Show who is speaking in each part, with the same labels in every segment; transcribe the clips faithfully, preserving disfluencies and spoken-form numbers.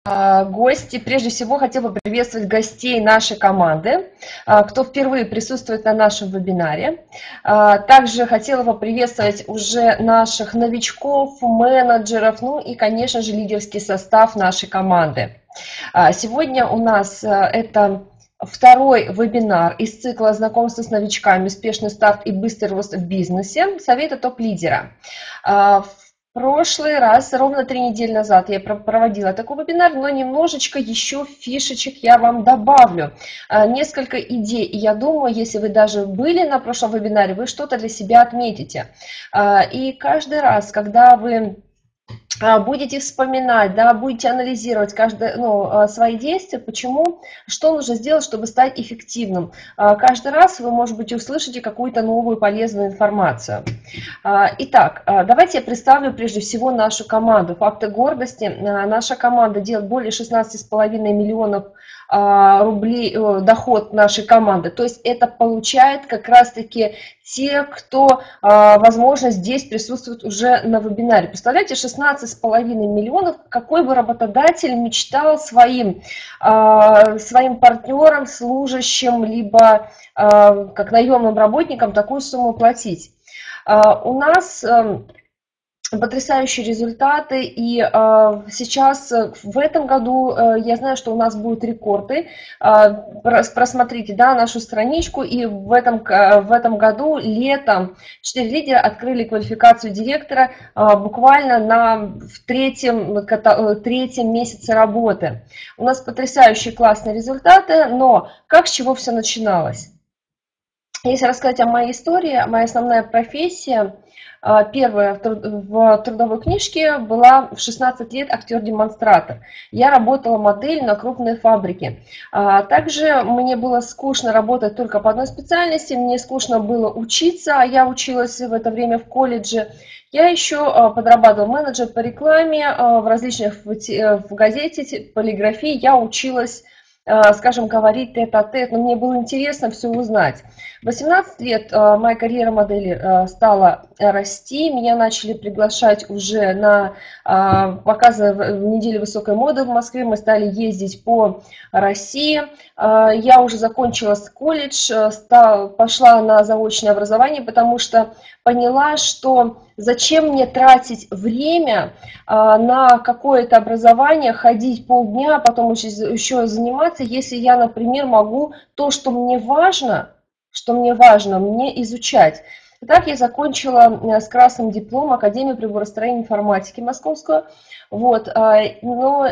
Speaker 1: Гости. Прежде всего, хотел бы приветствовать гостей нашей команды, кто впервые присутствует на нашем вебинаре. Также хотела бы приветствовать уже наших новичков, менеджеров, ну и, конечно же, лидерский состав нашей команды. Сегодня у нас это второй вебинар из цикла знакомства с новичками, успешный старт и быстрый рост в бизнесе, советы топ-лидера. В прошлый раз, ровно три недели назад, я проводила такой вебинар, но немножечко еще фишечек я вам добавлю. Несколько идей, и я думаю, если вы даже были на прошлом вебинаре, вы что-то для себя отметите. И каждый раз, когда вы будете вспоминать, да, будете анализировать каждое, ну, свои действия, почему, что нужно сделать, чтобы стать эффективным. Каждый раз вы, может быть, услышите какую-то новую полезную информацию. Итак, давайте я представлю прежде всего нашу команду. Факты гордости. Наша команда делает более шестнадцати с половиной миллионов рублей доход нашей команды. То есть это получает как раз-таки те, кто, возможно, здесь присутствует уже на вебинаре. Представляете, шестнадцать с половиной миллионов, какой бы работодатель мечтал своим, своим партнерам, служащим, либо как наемным работникам такую сумму платить. У нас потрясающие результаты, и э, сейчас в этом году э, я знаю, что у нас будут рекорды. Э, просмотрите, да, нашу страничку, и в этом, э, в этом году летом четыре лидера открыли квалификацию директора э, буквально на в третьем, третьем месяце работы. У нас потрясающие классные результаты, но как с чего все начиналось? Если рассказать о моей истории, моя основная профессия, первая в трудовой книжке была в шестнадцать лет актер-демонстратор. Я работала моделью на крупной фабрике. Также мне было скучно работать только по одной специальности, мне скучно было учиться, а я училась в это время в колледже. Я еще подрабатывала менеджер по рекламе в различных, в газете, полиграфии. Я училась, скажем, говорить тет-а-тет, но мне было интересно все узнать. В восемнадцать лет моя карьера модели стала расти, меня начали приглашать уже на показы в неделю высокой моды в Москве, мы стали ездить по России. Я уже закончила колледж, стала, пошла на заочное образование, потому что поняла, что зачем мне тратить время на какое-то образование, ходить полдня, а потом еще заниматься, если я, например, могу то, что мне важно, что мне важно, мне изучать. Итак, я закончила с красным дипломом Академию приборостроения и информатики Московскую. Вот, но,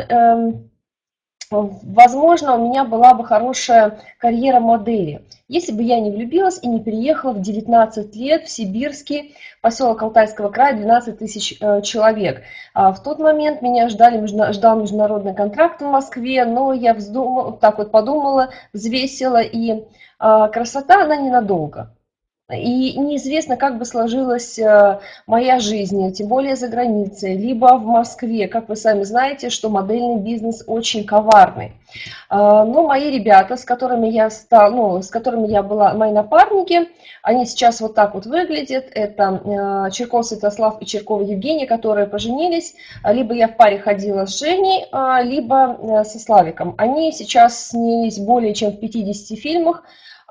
Speaker 1: возможно, у меня была бы хорошая карьера модели, если бы я не влюбилась и не переехала в девятнадцать лет в сибирский поселок Алтайского края, двенадцать тысяч человек. В тот момент меня ждали, ждал международный контракт в Москве, но я вздумала, так вот подумала, взвесила, и красота, она ненадолго. И неизвестно, как бы сложилась моя жизнь, тем более за границей, либо в Москве. Как вы сами знаете, что модельный бизнес очень коварный. Но мои ребята, с которыми я стала, ну, с которыми я была, мои напарники, они сейчас вот так вот выглядят. Это Чирков Святослав и Чиркова Евгения, которые поженились. Либо я в паре ходила с Женей, либо со Славиком. Они сейчас снялись более чем в пятидесяти фильмах.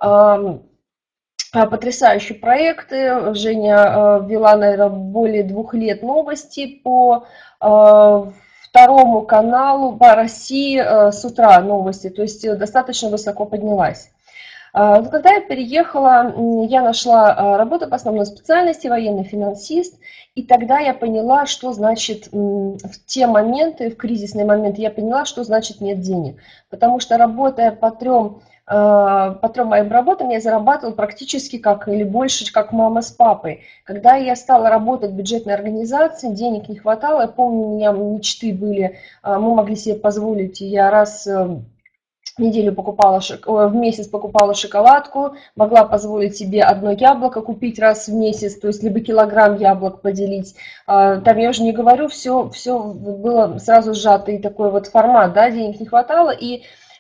Speaker 1: Потрясающие проекты. Женя вела, наверное, более двух лет новости по второму каналу по России с утра новости, то есть достаточно высоко поднялась. Но когда я переехала, я нашла работу по основной специальности, военный финансист, и тогда я поняла, что значит в те моменты, в кризисные моменты, я поняла, что значит нет денег. Потому что работая по трем по трем моим работам я зарабатывала практически как или больше, как мама с папой. Когда я стала работать в бюджетной организации, денег не хватало. Я помню, у меня мечты были, мы могли себе позволить, я раз в неделю покупала, в месяц покупала шоколадку, могла позволить себе одно яблоко купить раз в месяц, то есть либо килограмм яблок поделить. Там я уже не говорю, все, все было сразу сжато, и такой вот формат, да, денег не хватало, и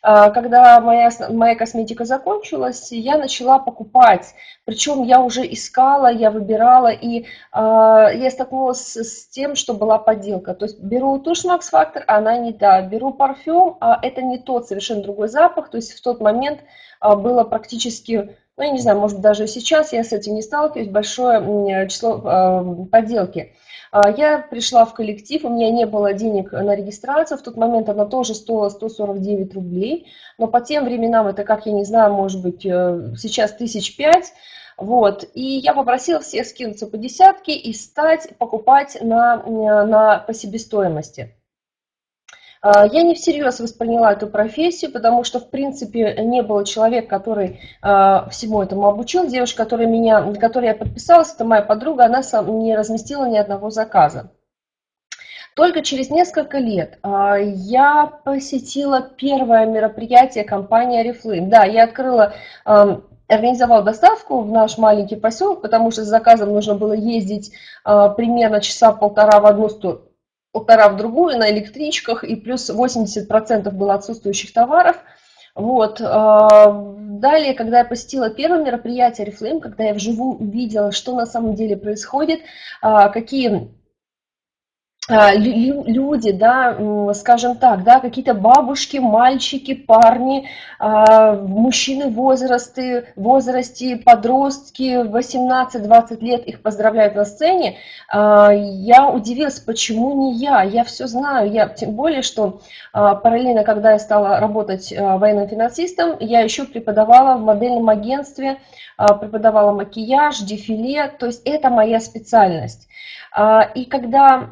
Speaker 1: когда моя, моя косметика закончилась, я начала покупать. Причем я уже искала, я выбирала, и я столкнулась с тем, что была подделка. То есть беру тушь Max Factor, а она не та. Беру парфюм, а это не тот, совершенно другой запах. То есть в тот момент было практически, ну я не знаю, может даже сейчас я с этим не сталкиваюсь, большое число подделки. Я пришла в коллектив, у меня не было денег на регистрацию, в тот момент она тоже стоила сто сорок девять рублей, но по тем временам это, как я не знаю, может быть сейчас тысяч пять. Вот. И я попросила всех скинуться по десятке и стать покупать на, на, по себестоимости. Я не всерьез восприняла эту профессию, потому что, в принципе, не было человека, который всему этому обучил. Девушка, которая, меня, на которой я подписалась, это моя подруга, она сам не разместила ни одного заказа. Только через несколько лет я посетила первое мероприятие компании Oriflame. Да, я открыла, организовала доставку в наш маленький поселок, потому что с заказом нужно было ездить примерно часа полтора в одну сторону, полтора в другую на электричках, и плюс восемьдесят процентов было отсутствующих товаров. Вот. Далее, когда я посетила первое мероприятие Oriflame, когда я вживую увидела, что на самом деле происходит, какие люди, да, скажем так, да, какие-то бабушки, мальчики, парни, мужчины возрасты, возрасте, подростки, восемнадцать-двадцать лет, их поздравляют на сцене, я удивилась, почему не я, я все знаю, я, тем более, что параллельно, когда я стала работать военным финансистом, я еще преподавала в модельном агентстве, преподавала макияж, дефиле, то есть это моя специальность. И когда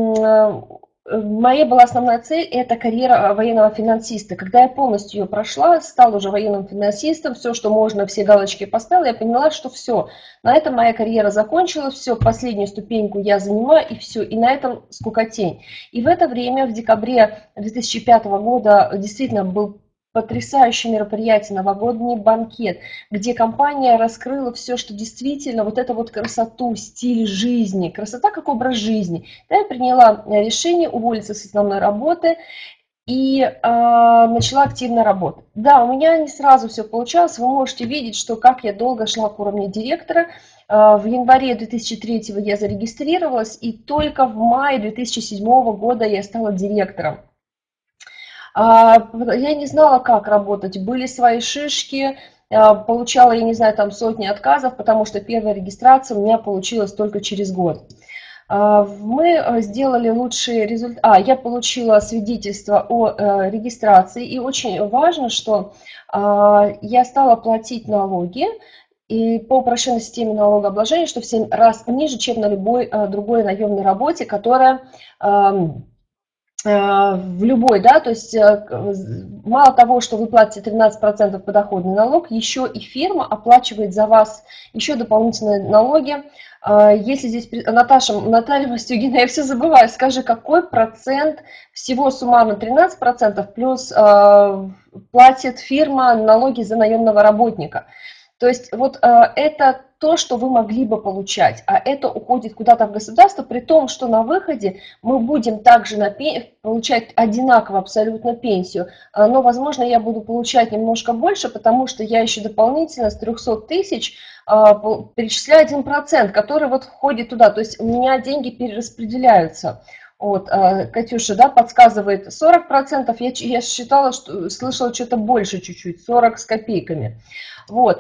Speaker 1: моя была основная цель, это карьера военного финансиста. Когда я полностью ее прошла, стала уже военным финансистом, все, что можно, все галочки поставила, я поняла, что все, на этом моя карьера закончилась, все, последнюю ступеньку я занимаю, и все, и на этом скукотень. И в это время, в декабре две тысячи пятого года, действительно был потрясающее мероприятие, новогодний банкет, где компания раскрыла все, что действительно вот эту вот красоту, стиль жизни, красота как образ жизни. Да, я приняла решение уволиться с основной работы и э, начала активно работать. Да, у меня не сразу все получалось, вы можете видеть, что как я долго шла к уровню директора. В январе две тысячи третьего я зарегистрировалась, и только в мае две тысячи седьмого года я стала директором. Я не знала, как работать, были свои шишки, получала, я не знаю, там сотни отказов, потому что первая регистрация у меня получилась только через год. Мы сделали лучшие результаты. А, я получила свидетельство о регистрации, и очень важно, что я стала платить налоги, и по упрощенной системе налогообложения, что в семь раз ниже, чем на любой другой наемной работе, которая... в любой, да, то есть мало того, что вы платите тринадцать процентов подоходный налог, еще и фирма оплачивает за вас еще дополнительные налоги. Если здесь, Наташа, Наталья Мастюгина, я все забываю, скажи, какой процент всего суммарно тринадцать процентов плюс платит фирма налоги за наемного работника? То есть вот это то, что вы могли бы получать, а это уходит куда-то в государство, при том, что на выходе мы будем также на пен... получать одинаково абсолютно пенсию, но, возможно, я буду получать немножко больше, потому что я еще дополнительно с трёхсот тысяч перечисляю один процент, который вот входит туда, то есть у меня деньги перераспределяются. Вот, Катюша, да, подсказывает сорок процентов, я, я считала, что слышала что-то больше чуть-чуть, сорок с копейками. Вот.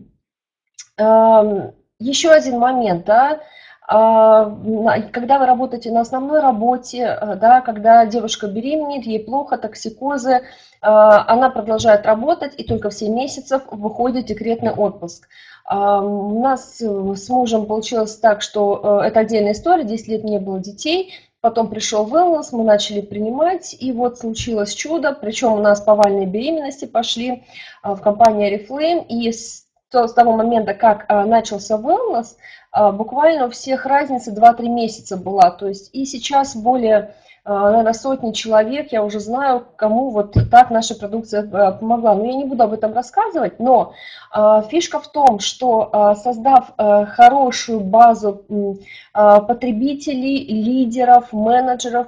Speaker 1: Еще один момент, да, когда вы работаете на основной работе, да, когда девушка беременеет, ей плохо, токсикозы, она продолжает работать и только в семь месяцев выходит декретный отпуск. У нас с мужем получилось так, что это отдельная история, десять лет не было детей, потом пришел wellness, мы начали принимать, и вот случилось чудо, причем у нас повальные беременности пошли в компании Oriflame, и с с того момента, как начался wellness, буквально у всех разница два-три месяца была. То есть и сейчас более, наверное, сотни человек, я уже знаю, кому вот так наша продукция помогла. Но я не буду об этом рассказывать, но фишка в том, что создав хорошую базу потребителей, лидеров, менеджеров,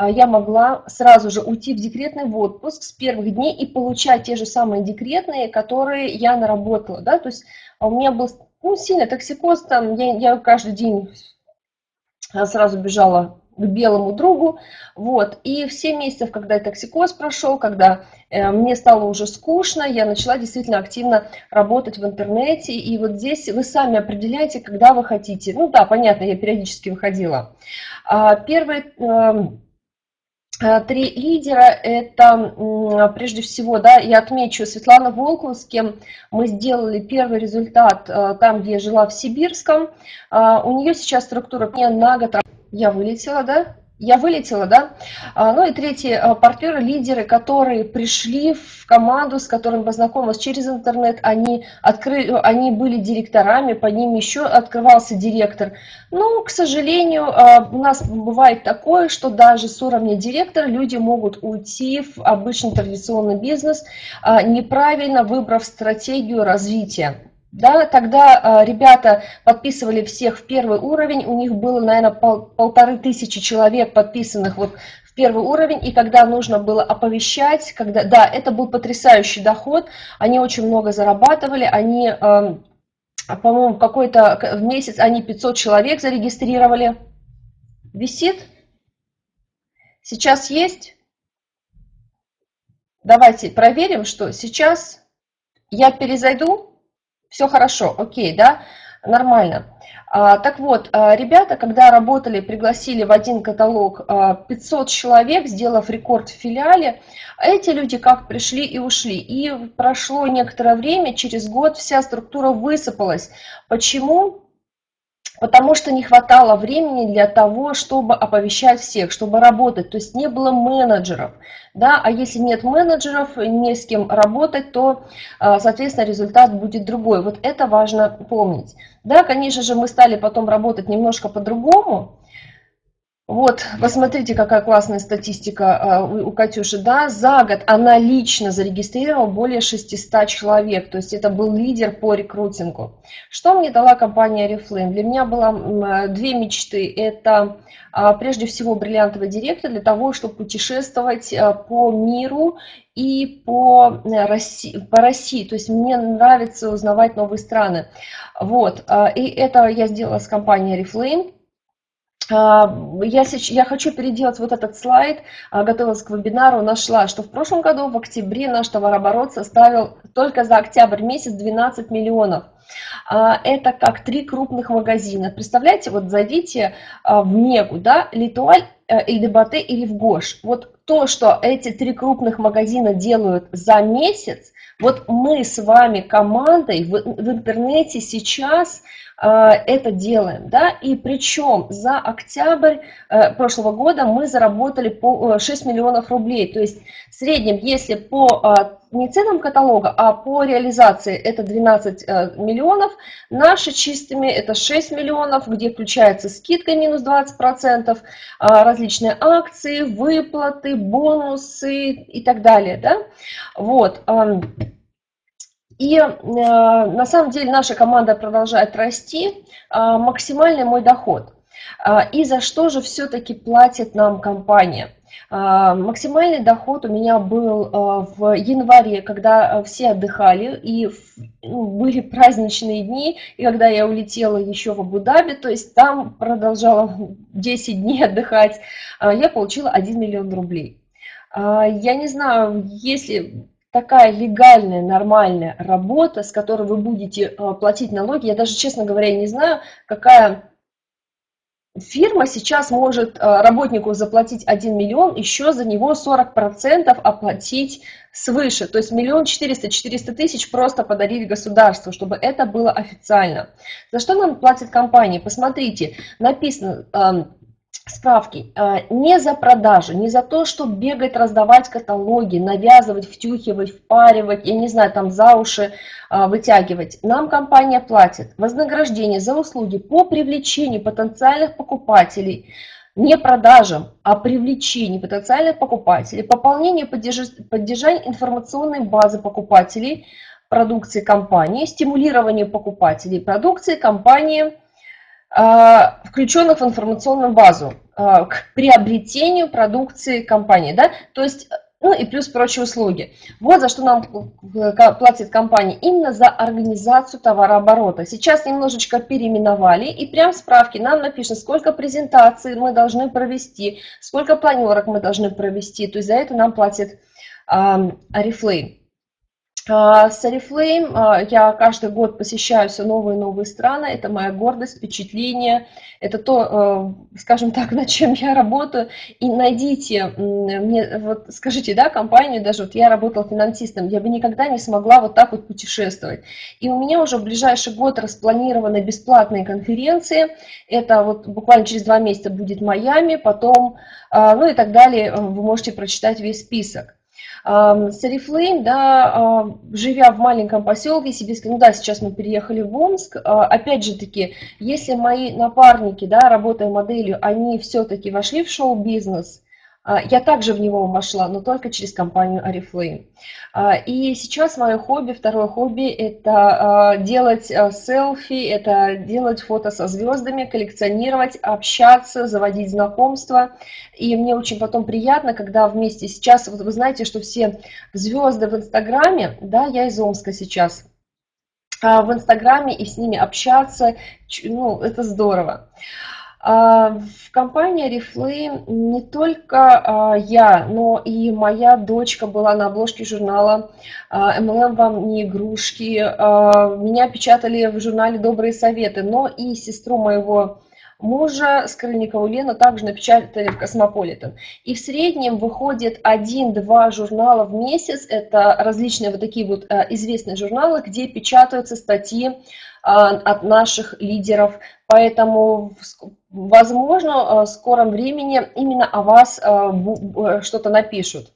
Speaker 1: я могла сразу же уйти в декретный отпуск с первых дней и получать те же самые декретные, которые я наработала. Да? То есть у меня был ну, сильный токсикоз, там, я, я каждый день сразу бежала к белому другу, вот, и в семь месяцев, когда токсикоз прошел, когда э, мне стало уже скучно, я начала действительно активно работать в интернете, и вот здесь вы сами определяете, когда вы хотите, ну да, понятно, я периодически выходила. А, первые э, три лидера, это прежде всего, да, я отмечу Светлана Волкова, с кем мы сделали первый результат э, там, где я жила в Сибирском, а, у нее сейчас структура на год. Я вылетела, да? Я вылетела, да? Ну и третий, партнеры, лидеры, которые пришли в команду, с которыми познакомилась через интернет, они, открыли, они были директорами, под ними еще открывался директор. Но, к сожалению, у нас бывает такое, что даже с уровня директора люди могут уйти в обычный традиционный бизнес, неправильно выбрав стратегию развития. Да, тогда э, ребята подписывали всех в первый уровень, у них было, наверное, пол, полторы тысячи человек подписанных вот в первый уровень, и когда нужно было оповещать, когда, да, это был потрясающий доход, они очень много зарабатывали, они, э, по-моему, какой-то в месяц они пятьсот человек зарегистрировали. Висит? Сейчас есть? Давайте проверим, что сейчас я перезайду. Все хорошо, окей, да, нормально. А, так вот, ребята, когда работали, пригласили в один каталог пятьсот человек, сделав рекорд в филиале, эти люди как пришли и ушли. И прошло некоторое время, через год вся структура высыпалась. Почему? Потому что не хватало времени для того, чтобы оповещать всех, чтобы работать. То есть не было менеджеров. Да? А если нет менеджеров, не с кем работать, то, соответственно, результат будет другой. Вот это важно помнить. Да, конечно же, мы стали потом работать немножко по-другому. Вот, посмотрите, какая классная статистика у Катюши, да, за год она лично зарегистрировала более шестисот человек, то есть это был лидер по рекрутингу. Что мне дала компания Oriflame? Для меня было две мечты, это прежде всего бриллиантовый директор для того, чтобы путешествовать по миру и по России, по России, то есть мне нравится узнавать новые страны. Вот, и это я сделала с компанией Oriflame. Я, я хочу переделать вот этот слайд, готовилась к вебинару, нашла, что в прошлом году в октябре наш товарооборот составил только за октябрь месяц двенадцать миллионов. Это как три крупных магазина. Представляете, вот зайдите в Мегу, да, Литуаль, Эльдебате или в Гош. Вот то, что эти три крупных магазина делают за месяц, вот мы с вами командой в, в интернете сейчас это делаем, да, и причем за октябрь э, прошлого года мы заработали по шесть миллионов рублей, то есть в среднем, если по э, не ценам каталога, а по реализации это двенадцать э, миллионов, наши чистыми это шесть миллионов, где включается скидка минус двадцать процентов, э, различные акции, выплаты, бонусы и так далее, да, вот. Э, И э, на самом деле наша команда продолжает расти, э, максимальный мой доход. Э, и за что же все-таки платит нам компания? Э, максимальный доход у меня был э, в январе, когда все отдыхали и ну, были праздничные дни, и когда я улетела еще в Абу-Даби, то есть там продолжала десять дней отдыхать, э, я получила один миллион рублей. Э, я не знаю, если... такая легальная, нормальная работа, с которой вы будете платить налоги. Я даже, честно говоря, не знаю, какая фирма сейчас может работнику заплатить один миллион, еще за него сорок процентов оплатить свыше. То есть миллион четыреста, четыреста тысяч просто подарить государству, чтобы это было официально. За что нам платит компания? Посмотрите, написано... Справки. Не за продажу, не за то, чтобы бегать, раздавать каталоги, навязывать, втюхивать, впаривать, я не знаю, там за уши вытягивать. Нам компания платит вознаграждение за услуги по привлечению потенциальных покупателей, не продажам, а привлечению потенциальных покупателей, пополнение, поддержание информационной базы покупателей продукции компании, стимулирование покупателей продукции компании, включенных в информационную базу к приобретению продукции компании, да, то есть, ну и плюс прочие услуги. Вот за что нам платит компания, именно за организацию товарооборота. Сейчас немножечко переименовали, и прям в справке нам напишут, сколько презентаций мы должны провести, сколько планерок мы должны провести, то есть за это нам платит Oriflame. С Oriflame я каждый год посещаю все новые и новые страны, это моя гордость, впечатление, это то, скажем так, над чем я работаю. И найдите, мне, вот скажите, да, компанию, даже вот я работала финансистом, я бы никогда не смогла вот так вот путешествовать. И у меня уже в ближайший год распланированы бесплатные конференции, это вот буквально через два месяца будет Майами, потом, ну и так далее, вы можете прочитать весь список. С Oriflame, да, живя в маленьком поселке, себе, ну да, сейчас мы переехали в Омск, опять же таки, если мои напарники, да, работая моделью, они все-таки вошли в шоу-бизнес, я также в него вошла, но только через компанию Oriflame. И сейчас мое хобби, второе хобби, это делать селфи, это делать фото со звездами, коллекционировать, общаться, заводить знакомства. И мне очень потом приятно, когда вместе сейчас, вот вы знаете, что все звезды в Инстаграме, да, я из Омска сейчас, в Инстаграме и с ними общаться, ну, это здорово. В компании Oriflame не только я, но и моя дочка была на обложке журнала эм эл эм вам не игрушки. Меня печатали в журнале «Добрые советы», но и сестру моего мужа, Скрыльникову Лену, также напечатали в «Космополитен». И в среднем выходит один-два журнала в месяц. Это различные вот такие вот известные журналы, где печатаются статьи от наших лидеров. Поэтому, возможно, в скором времени именно о вас что-то напишут.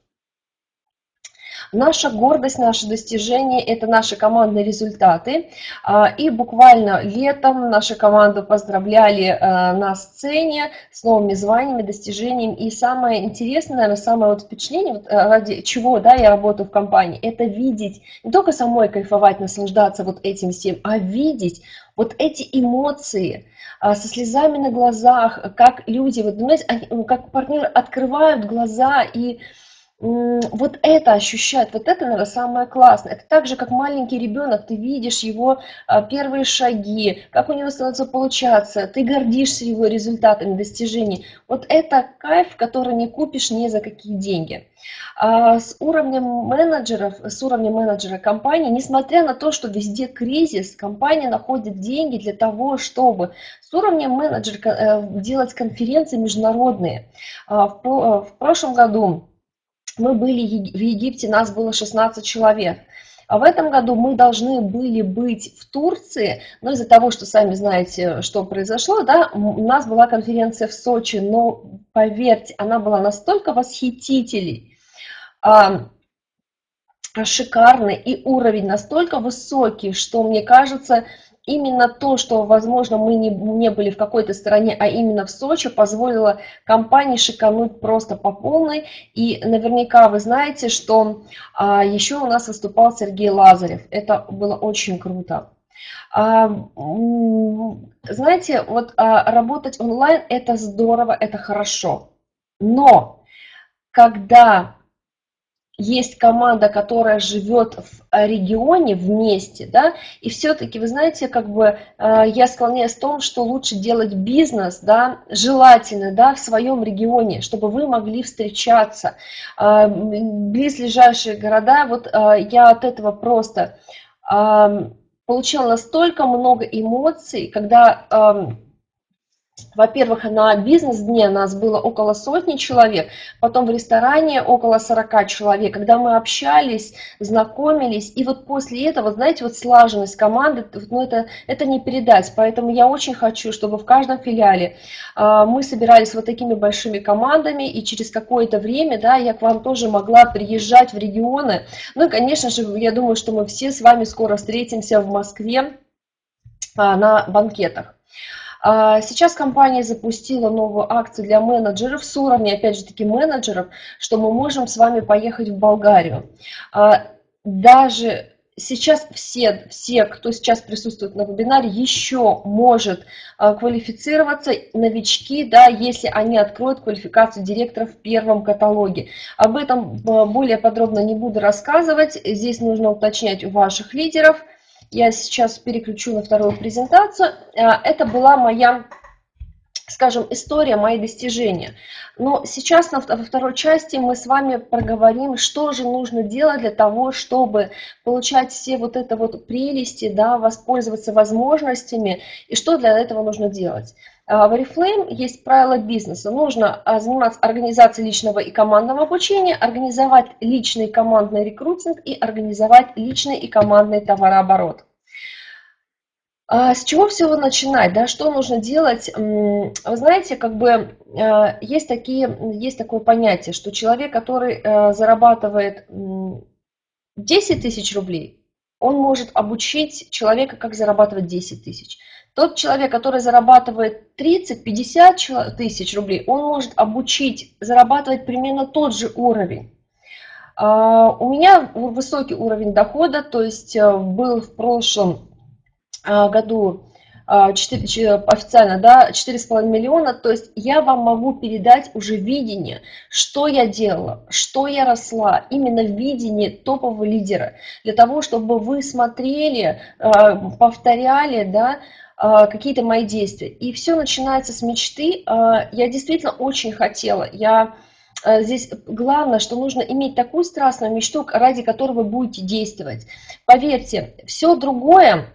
Speaker 1: Наша гордость, наши достижения – это наши командные результаты. И буквально летом нашу команду поздравляли на сцене с новыми званиями, достижениями. И самое интересное, наверное, самое вот впечатление, вот ради чего, да, я работаю в компании, это видеть, не только самой кайфовать, наслаждаться вот этим всем, а видеть вот эти эмоции со слезами на глазах, как люди, вот, знаете, они, как партнеры открывают глаза и вот это ощущает, вот это, наверное, самое классное. Это так же, как маленький ребенок, ты видишь его первые шаги, как у него становится получаться, ты гордишься его результатами, достижениями. Вот это кайф, который не купишь ни за какие деньги. А с уровнем менеджеров, с уровнем менеджера компании, несмотря на то, что везде кризис, компания находит деньги для того, чтобы с уровнем менеджера делать конференции международные. В прошлом году мы были в Египте, нас было шестнадцать человек. А в этом году мы должны были быть в Турции, но из-за того, что сами знаете, что произошло, да, у нас была конференция в Сочи, но поверьте, она была настолько восхитительной, шикарный, и уровень настолько высокий, что, мне кажется, именно то, что, возможно, мы не, не были в какой-то стране, а именно в Сочи, позволило компании шикануть просто по полной. И наверняка вы знаете, что а, еще у нас выступал Сергей Лазарев. Это было очень круто. А, знаете, вот а, работать онлайн – это здорово, это хорошо. Но когда есть команда, которая живет в регионе вместе, да, и все-таки, вы знаете, как бы я склоняюсь в том, что лучше делать бизнес, да, желательно, да, в своем регионе, чтобы вы могли встречаться. Близлежащие города, вот я от этого просто получила настолько много эмоций, когда... Во-первых, на бизнес-дне нас было около сотни человек, потом в ресторане около сорока человек. Когда мы общались, знакомились, и вот после этого, знаете, вот слаженность команды, ну это, это не передать. Поэтому я очень хочу, чтобы в каждом филиале э, мы собирались вот такими большими командами, и через какое-то время, да, я к вам тоже могла приезжать в регионы. Ну и, конечно же, я думаю, что мы все с вами скоро встретимся в Москве э, на банкетах. Сейчас компания запустила новую акцию для менеджеров с уровня, опять же таки, менеджеров, что мы можем с вами поехать в Болгарию. Даже сейчас все, все, кто сейчас присутствует на вебинаре, еще может а, квалифицироваться, новички, да, если они откроют квалификацию директора в первом каталоге. Об этом а, более подробно не буду рассказывать, здесь нужно уточнять у ваших лидеров. Я сейчас переключу на вторую презентацию. А, это была моя, скажем, история, мои достижения. Но сейчас на, во второй части мы с вами проговорим, что же нужно делать для того, чтобы получать все вот это вот прелести, да, воспользоваться возможностями, и что для этого нужно делать. В Oriflame есть правила бизнеса. Нужно заниматься организацией личного и командного обучения, организовать личный и командный рекрутинг и организовать личный и командный товарооборот. С чего всего начинать, да, что нужно делать? Вы знаете, как бы есть, такие, есть такое понятие, что человек, который зарабатывает десять тысяч рублей, он может обучить человека, как зарабатывать десять тысяч. Тот человек, который зарабатывает тридцать-пятьдесят тысяч рублей, он может обучить зарабатывать примерно тот же уровень. У меня высокий уровень дохода, то есть был в прошлом году четыре, официально, да, четыре с половиной миллиона, то есть я вам могу передать уже видение, что я делала, что я росла, именно видение топового лидера, для того, чтобы вы смотрели, повторяли, да, какие-то мои действия. И все начинается с мечты. Я действительно очень хотела, я... Здесь главное, что нужно иметь такую страстную мечту, ради которой вы будете действовать. Поверьте, все другое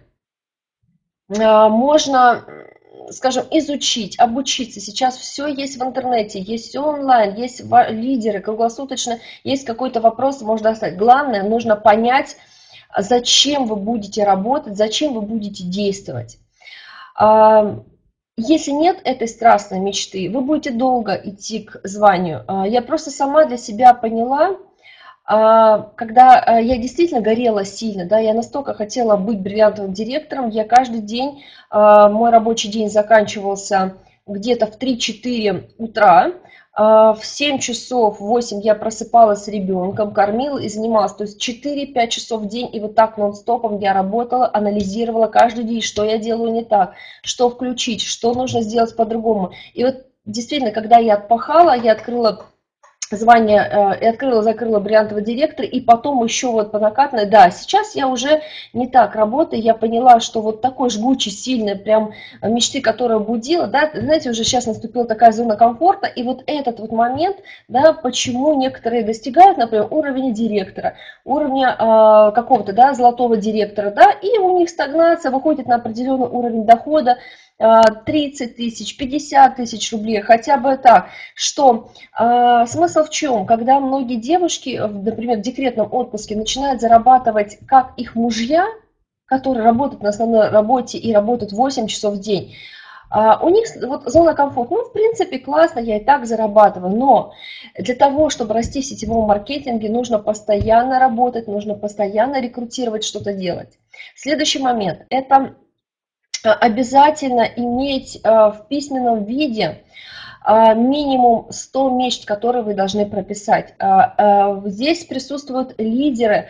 Speaker 1: можно, скажем, изучить, обучиться. Сейчас все есть в интернете, есть все онлайн, есть лидеры круглосуточно, есть какой-то вопрос, можно достать. Главное, нужно понять, зачем вы будете работать, зачем вы будете действовать. Если нет этой страстной мечты, вы будете долго идти к званию. Я просто сама для себя поняла, когда я действительно горела сильно, да, я настолько хотела быть бриллиантовым директором, я каждый день, мой рабочий день заканчивался где-то в три-четыре утра, в семь часов, в восемь я просыпалась с ребенком, кормила и занималась, то есть четыре-пять часов в день, и вот так нон-стопом я работала, анализировала каждый день, что я делаю не так, что включить, что нужно сделать по-другому. И вот действительно, когда я отпахала, я открыла звание и открыла-закрыла бриллиантового директора, и потом еще вот по накатной, да, сейчас я уже не так работаю, я поняла, что вот такой жгучий, сильный, прям мечты, которая будила, да, знаете, уже сейчас наступила такая зона комфорта, и вот этот вот момент, да, почему некоторые достигают, например, уровня директора, уровня э, какого-то, да, золотого директора, да, и у них стагнация, выходит на определенный уровень дохода, тридцать тысяч, пятьдесят тысяч рублей, хотя бы так, что э, смысл в чем? Когда многие девушки, например, в декретном отпуске начинают зарабатывать как их мужья, которые работают на основной работе и работают восемь часов в день, э, у них вот зона комфорта, ну, в принципе, классно, я и так зарабатываю, но для того, чтобы расти в сетевом маркетинге, нужно постоянно работать, нужно постоянно рекрутировать, что-то делать. Следующий момент – это обязательно иметь в письменном виде минимум сто мечт, которые вы должны прописать. Здесь присутствуют лидеры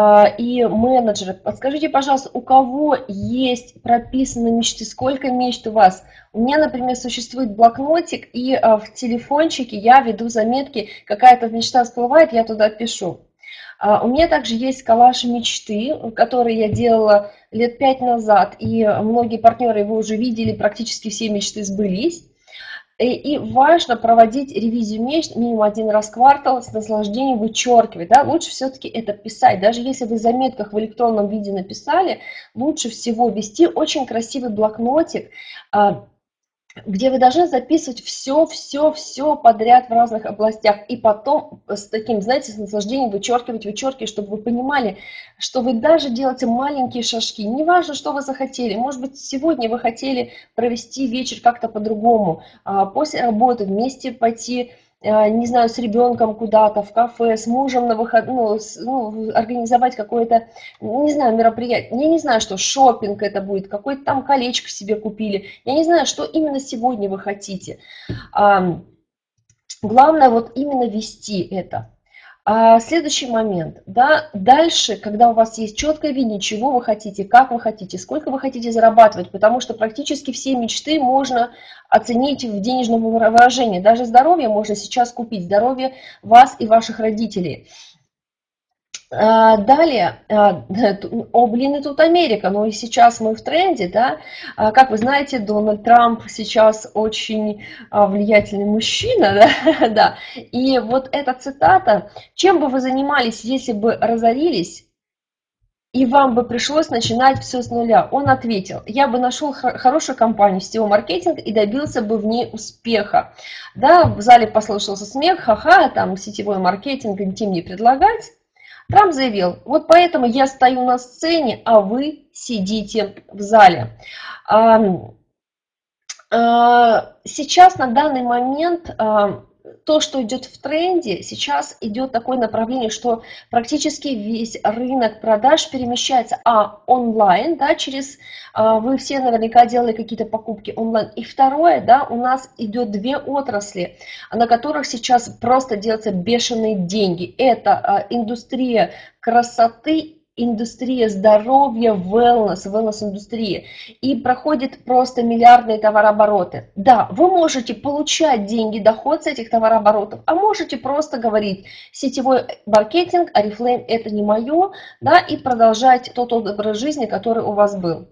Speaker 1: и менеджеры. Подскажите, пожалуйста, у кого есть прописанные мечты, сколько мечт у вас? У меня, например, существует блокнотик, и в телефончике я веду заметки, какая-то мечта всплывает, я туда пишу. У меня также есть коллаж мечты, который я делала лет пять назад, и многие партнеры его уже видели, практически все мечты сбылись. И, и важно проводить ревизию мечт минимум один раз в квартал, с наслаждением вычеркивать. Да? Лучше все-таки это писать. Даже если вы в заметках в электронном виде написали, лучше всего вести очень красивый блокнотик, где вы должны записывать все, все, все подряд в разных областях. И потом с таким, знаете, с наслаждением вычеркивать, вычеркивать, чтобы вы понимали, что вы даже делаете маленькие шажки. Неважно, что вы захотели. Может быть, сегодня вы хотели провести вечер как-то по-другому. После работы вместе пойти, не знаю, с ребенком куда-то, в кафе, с мужем на выход, ну, с, ну, организовать какое-то, не знаю, мероприятие. Я не знаю, что шопинг это будет, какое-то там колечко себе купили. Я не знаю, что именно сегодня вы хотите. Главное вот именно вести это. А, следующий момент, да, дальше, когда у вас есть четкое видение, чего вы хотите, как вы хотите, сколько вы хотите зарабатывать, потому что практически все мечты можно оценить в денежном выражении. Даже здоровье можно сейчас купить, здоровье вас и ваших родителей. А, Далее, а, о, блин, и тут Америка, ну и сейчас мы в тренде, да, А, как вы знаете, Дональд Трамп сейчас очень а, влиятельный мужчина, да, да, и вот эта цитата, чем бы вы занимались, если бы разорились, и вам бы пришлось начинать все с нуля, он ответил, я бы нашел хорошую компанию сетевой маркетинг и добился бы в ней успеха, да, в зале послышался смех, ха-ха, там сетевой маркетинг, интим не предлагать. Трамп заявил, вот поэтому я стою на сцене, а вы сидите в зале. Сейчас на данный момент то, что идет в тренде, сейчас идет такое направление, что практически весь рынок продаж перемещается, а онлайн, да, через, вы все наверняка делали какие-то покупки онлайн, и второе, да, у нас идет две отрасли, на которых сейчас просто делаются бешеные деньги. Это индустрия красоты, индустрия здоровья, wellness, wellness-индустрия. И проходит просто миллиардные товарообороты. Да, вы можете получать деньги, доход с этих товарооборотов, а можете просто говорить, сетевой маркетинг, Oriflame это не мое, да, и продолжать тот образ жизни, который у вас был.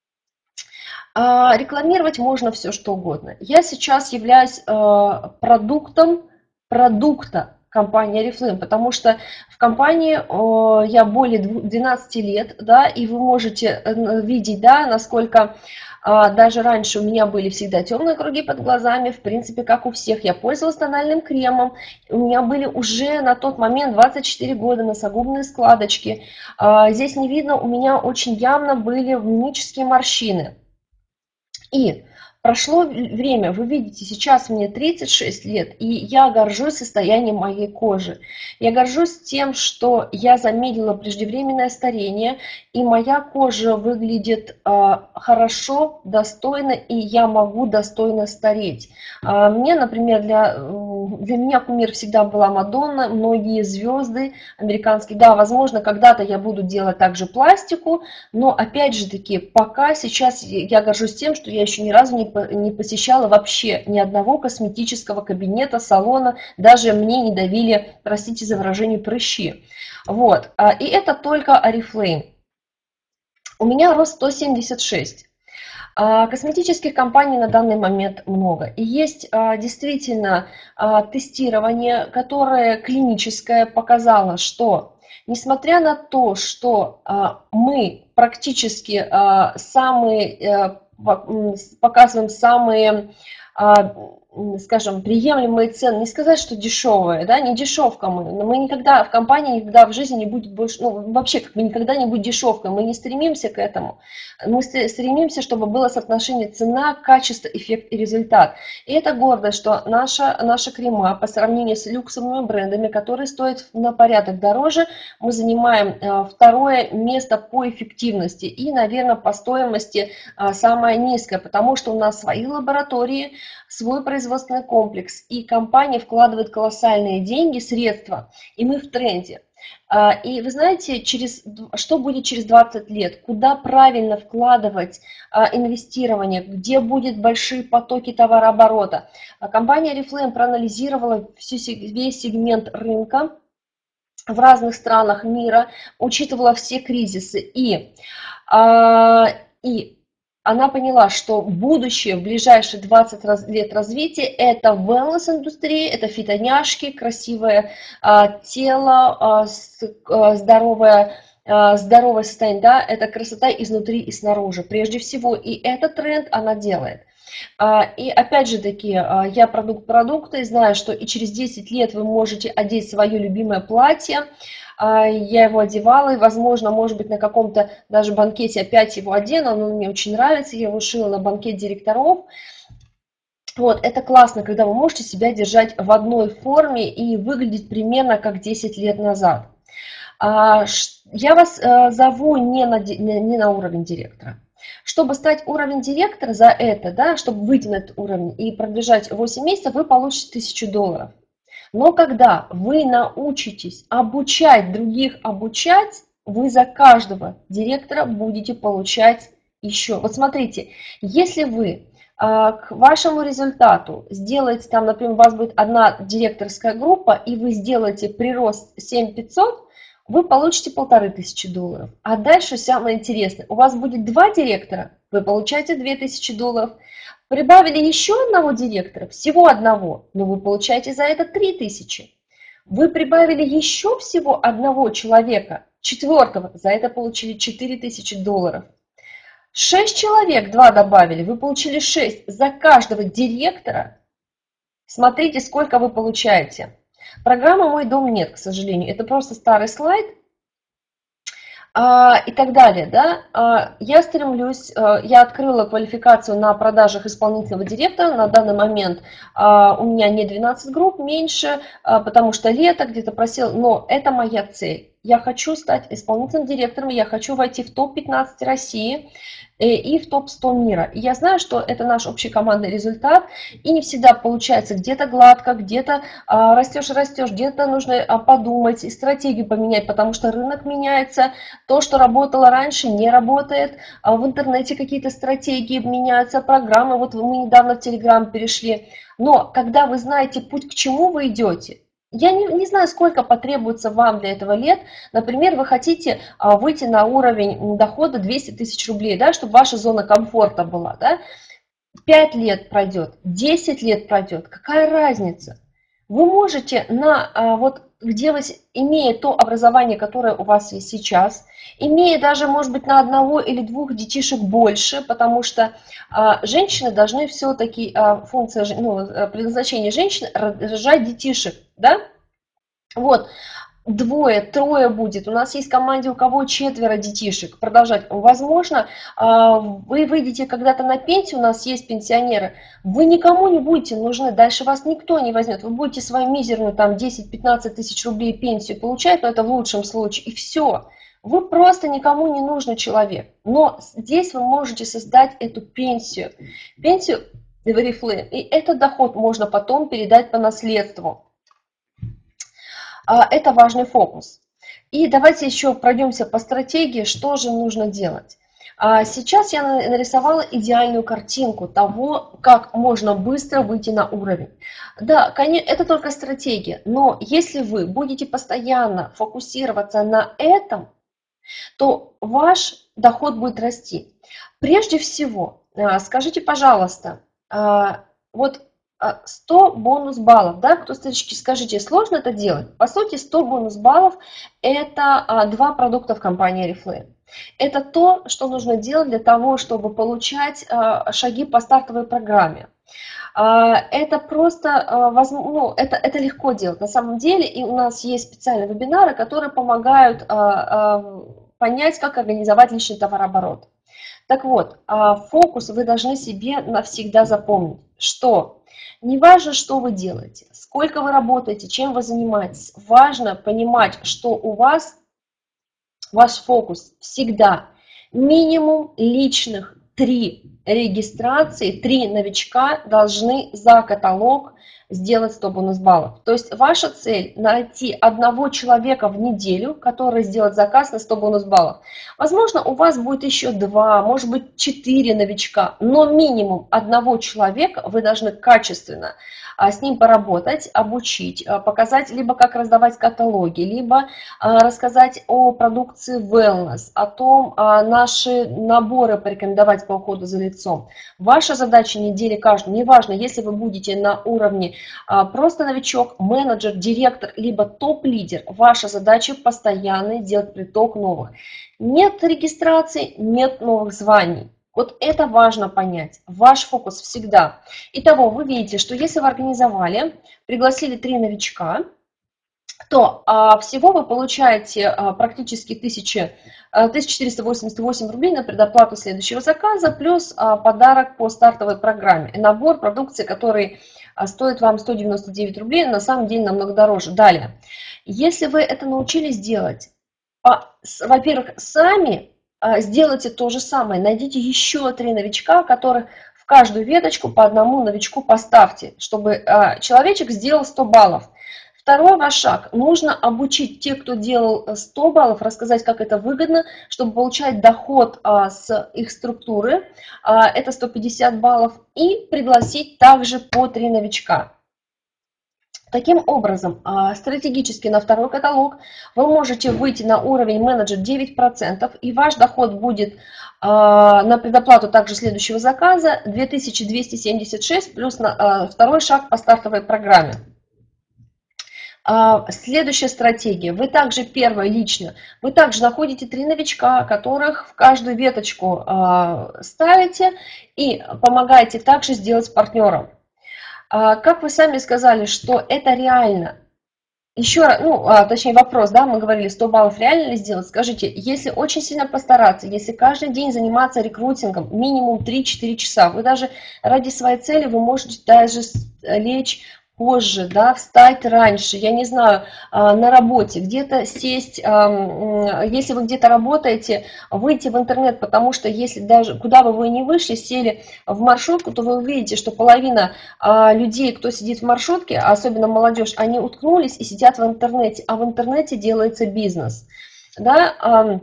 Speaker 1: А, рекламировать можно все, что угодно. Я сейчас являюсь а, продуктом продукта компании Oriflame, потому что в компании о, я более двенадцати лет, да, и вы можете видеть, да, насколько а, даже раньше у меня были всегда темные круги под глазами, в принципе, как у всех. Я пользовалась тональным кремом, у меня были уже на тот момент двадцать четыре года носогубные складочки. А, здесь не видно, у меня очень явно были мимические морщины. И прошло время, вы видите, сейчас мне тридцать шесть лет, и я горжусь состоянием моей кожи. Я горжусь тем, что я замедлила преждевременное старение, и моя кожа выглядит э, хорошо, достойно, и я могу достойно стареть. Э, мне, например, для, для меня кумир всегда была Мадонна, многие звезды американские. Да, возможно, когда-то я буду делать также пластику, но опять же таки, пока сейчас я горжусь тем, что я еще ни разу не, не посещала вообще ни одного косметического кабинета, салона, даже мне не давили, простите за выражение, прыщи. Вот, и это только Oriflame. У меня рост сто семьдесят шесть. Косметических компаний на данный момент много. И есть действительно тестирование, которое клиническое показало, что несмотря на то, что мы практически самые, показываем самые, скажем, приемлемые цены, не сказать, что дешевые, да, не дешевка мы, но мы никогда, в компании никогда в жизни не будет больше, ну, вообще, как бы никогда не будет дешевкой, мы не стремимся к этому, мы стремимся, чтобы было соотношение цена, качество, эффект и результат. И это гордость, что наша, наша крема по сравнению с люксовыми брендами, которые стоят на порядок дороже, мы занимаем второе место по эффективности и, наверное, по стоимости самое низкое, потому что у нас свои лаборатории, свой производственный комплекс, и компания вкладывает колоссальные деньги, средства, и мы в тренде. И вы знаете, через, что будет через двадцать лет, куда правильно вкладывать инвестирование, где будут большие потоки товарооборота. Компания Oriflame проанализировала весь сегмент рынка в разных странах мира, учитывала все кризисы, и, и она поняла, что будущее в ближайшие двадцать лет развития это wellness-индустрия, это фитоняшки, красивое а, тело, а, с, а, здоровое, а, здоровое состояние, да, это красота изнутри и снаружи, прежде всего, и этот тренд она делает. А, и опять же таки, а, я продукт продукта и знаю, что и через десять лет вы можете одеть свое любимое платье. Я его одевала, и, возможно, может быть, на каком-то даже банкете опять его одену, он мне очень нравится, я его шила на банкет директоров. Вот, это классно, когда вы можете себя держать в одной форме и выглядеть примерно как десять лет назад. Я вас зову не на, не на уровень директора. Чтобы стать уровень директора за это, да, чтобы выйти на этот уровень и продержать восемь месяцев, вы получите тысячу долларов. Но когда вы научитесь обучать других обучать, вы за каждого директора будете получать еще. Вот смотрите, если вы а, к вашему результату сделаете, там, например, у вас будет одна директорская группа, и вы сделаете прирост семь тысяч пятьсот, вы получите полторы тысячи долларов. А дальше самое интересное, у вас будет два директора, вы получаете две тысячи долларов. Прибавили еще одного директора, всего одного, но вы получаете за это три тысячи. Вы прибавили еще всего одного человека, четвертого, за это получили четыре тысячи долларов. Шесть человек, два добавили, вы получили шесть. За каждого директора, смотрите, сколько вы получаете. Программы «Мой дом» нет, к сожалению, это просто старый слайд. И так далее. Да? Я стремлюсь, я открыла квалификацию на продажах исполнительного директора. На данный момент у меня не двенадцать групп, меньше, потому что лето где-то просил, но это моя цель. Я хочу стать исполнительным директором, я хочу войти в топ пятнадцать России и в топ сто мира. И я знаю, что это наш общий командный результат, и не всегда получается где-то гладко, где-то а, растешь и растешь, где-то нужно а, подумать и стратегию поменять, потому что рынок меняется, то, что работало раньше, не работает, а в интернете какие-то стратегии меняются, программы, вот мы недавно в Telegram перешли, но когда вы знаете путь, к чему вы идете, я не, не знаю, сколько потребуется вам для этого лет. Например, вы хотите а, выйти на уровень дохода двести тысяч рублей, да, чтобы ваша зона комфорта была. Да? пять лет пройдет, десять лет пройдет. Какая разница? Вы можете, на, а, вот, где вы, имея то образование, которое у вас есть сейчас, имея даже, может быть, на одного или двух детишек больше, потому что а, женщины должны все-таки, а, функция, ну, предназначение женщин рожать детишек, да? Вот, двое, трое будет. У нас есть в команде, у кого четверо детишек. Продолжать. Возможно, вы выйдете когда-то на пенсию, у нас есть пенсионеры, вы никому не будете нужны, дальше вас никто не возьмет. Вы будете свою мизерную там десять-пятнадцать тысяч рублей пенсию получать, но это в лучшем случае, и все. Вы просто никому не нужный человек. Но здесь вы можете создать эту пенсию. Пенсию в Oriflame. И этот доход можно потом передать по наследству. Это важный фокус. И давайте еще пройдемся по стратегии, что же нужно делать. Сейчас я нарисовала идеальную картинку того, как можно быстро выйти на уровень. Да, конечно, это только стратегия, но если вы будете постоянно фокусироваться на этом, то ваш доход будет расти. Прежде всего, скажите, пожалуйста, вот сто бонус баллов, да, кто старички, скажите, сложно это делать? По сути, сто бонус баллов это а, два продукта в компании Oriflame. Это то, что нужно делать для того, чтобы получать а, шаги по стартовой программе. А, это просто, а, воз, ну, это, это легко делать на самом деле, и у нас есть специальные вебинары, которые помогают а, а, понять, как организовать личный товарооборот. Так вот, а, фокус вы должны себе навсегда запомнить, что не важно, что вы делаете, сколько вы работаете, чем вы занимаетесь. Важно понимать, что у вас, ваш фокус всегда минимум личных три регистрации, три новичка должны за каталог сделать сто бонус баллов. То есть ваша цель найти одного человека в неделю, который сделает заказ на сто бонус баллов. Возможно, у вас будет еще два, может быть, четыре новичка, но минимум одного человека вы должны качественно с ним поработать, обучить, показать, либо как раздавать каталоги, либо рассказать о продукции Wellness, о том, наши наборы порекомендовать по уходу за лицом. Ваша задача недели каждую, неважно, если вы будете на уровне просто новичок, менеджер, директор, либо топ-лидер, ваша задача постоянно делать приток новых. Нет регистрации, нет новых званий. Вот это важно понять. Ваш фокус всегда. Итого, вы видите, что если вы организовали, пригласили три новичка, то а, всего вы получаете а, практически тысяча четыреста восемьдесят восемь рублей на предоплату следующего заказа, плюс а, подарок по стартовой программе. И набор продукции, который а, стоит вам сто девяносто девять рублей, на самом деле намного дороже. Далее, если вы это научились делать, во-первых, сами сделайте то же самое, найдите еще три новичка, которых в каждую веточку по одному новичку поставьте, чтобы человечек сделал сто баллов. Второй ваш шаг. Нужно обучить тех, кто делал сто баллов, рассказать, как это выгодно, чтобы получать доход а, с их структуры. А, это сто пятьдесят баллов. И пригласить также по три новичка. Таким образом, стратегически на второй каталог вы можете выйти на уровень менеджер девять процентов, и ваш доход будет на предоплату также следующего заказа две тысячи двести семьдесят шесть плюс на второй шаг по стартовой программе. Следующая стратегия. Вы также первая лично, вы также находите три новичка, которых в каждую веточку ставите и помогаете также сделать партнером. Как вы сами сказали, что это реально? Еще раз, ну, точнее вопрос, да, мы говорили, сто баллов реально ли сделать? Скажите, если очень сильно постараться, если каждый день заниматься рекрутингом, минимум три-четыре часа, вы даже ради своей цели, вы можете даже лечь позже, да, встать раньше, я не знаю, на работе, где-то сесть, если вы где-то работаете, выйти в интернет, потому что если даже, куда бы вы ни вышли, сели в маршрутку, то вы увидите, что половина людей, кто сидит в маршрутке, особенно молодежь, они уткнулись и сидят в интернете, а в интернете делается бизнес, да.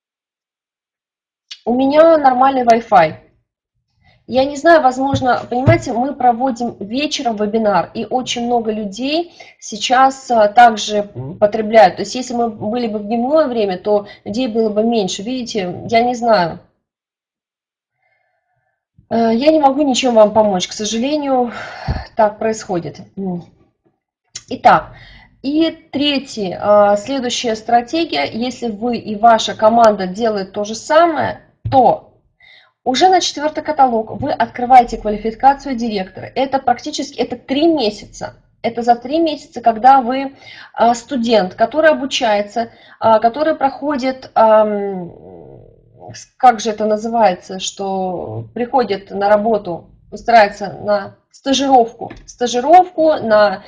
Speaker 1: У меня нормальный Wi-Fi. Я не знаю, возможно, понимаете, мы проводим вечером вебинар, и очень много людей сейчас также потребляют. То есть, если мы были бы в дневное время, то людей было бы меньше. Видите, я не знаю. Я не могу ничем вам помочь, к сожалению, так происходит. Итак, и третья, следующая стратегия, если вы и ваша команда делают то же самое, то уже на четвертый каталог вы открываете квалификацию директора. Это практически это три месяца. Это за три месяца, когда вы студент, который обучается, который проходит, как же это называется, что приходит на работу, устраивается на стажировку, стажировку на...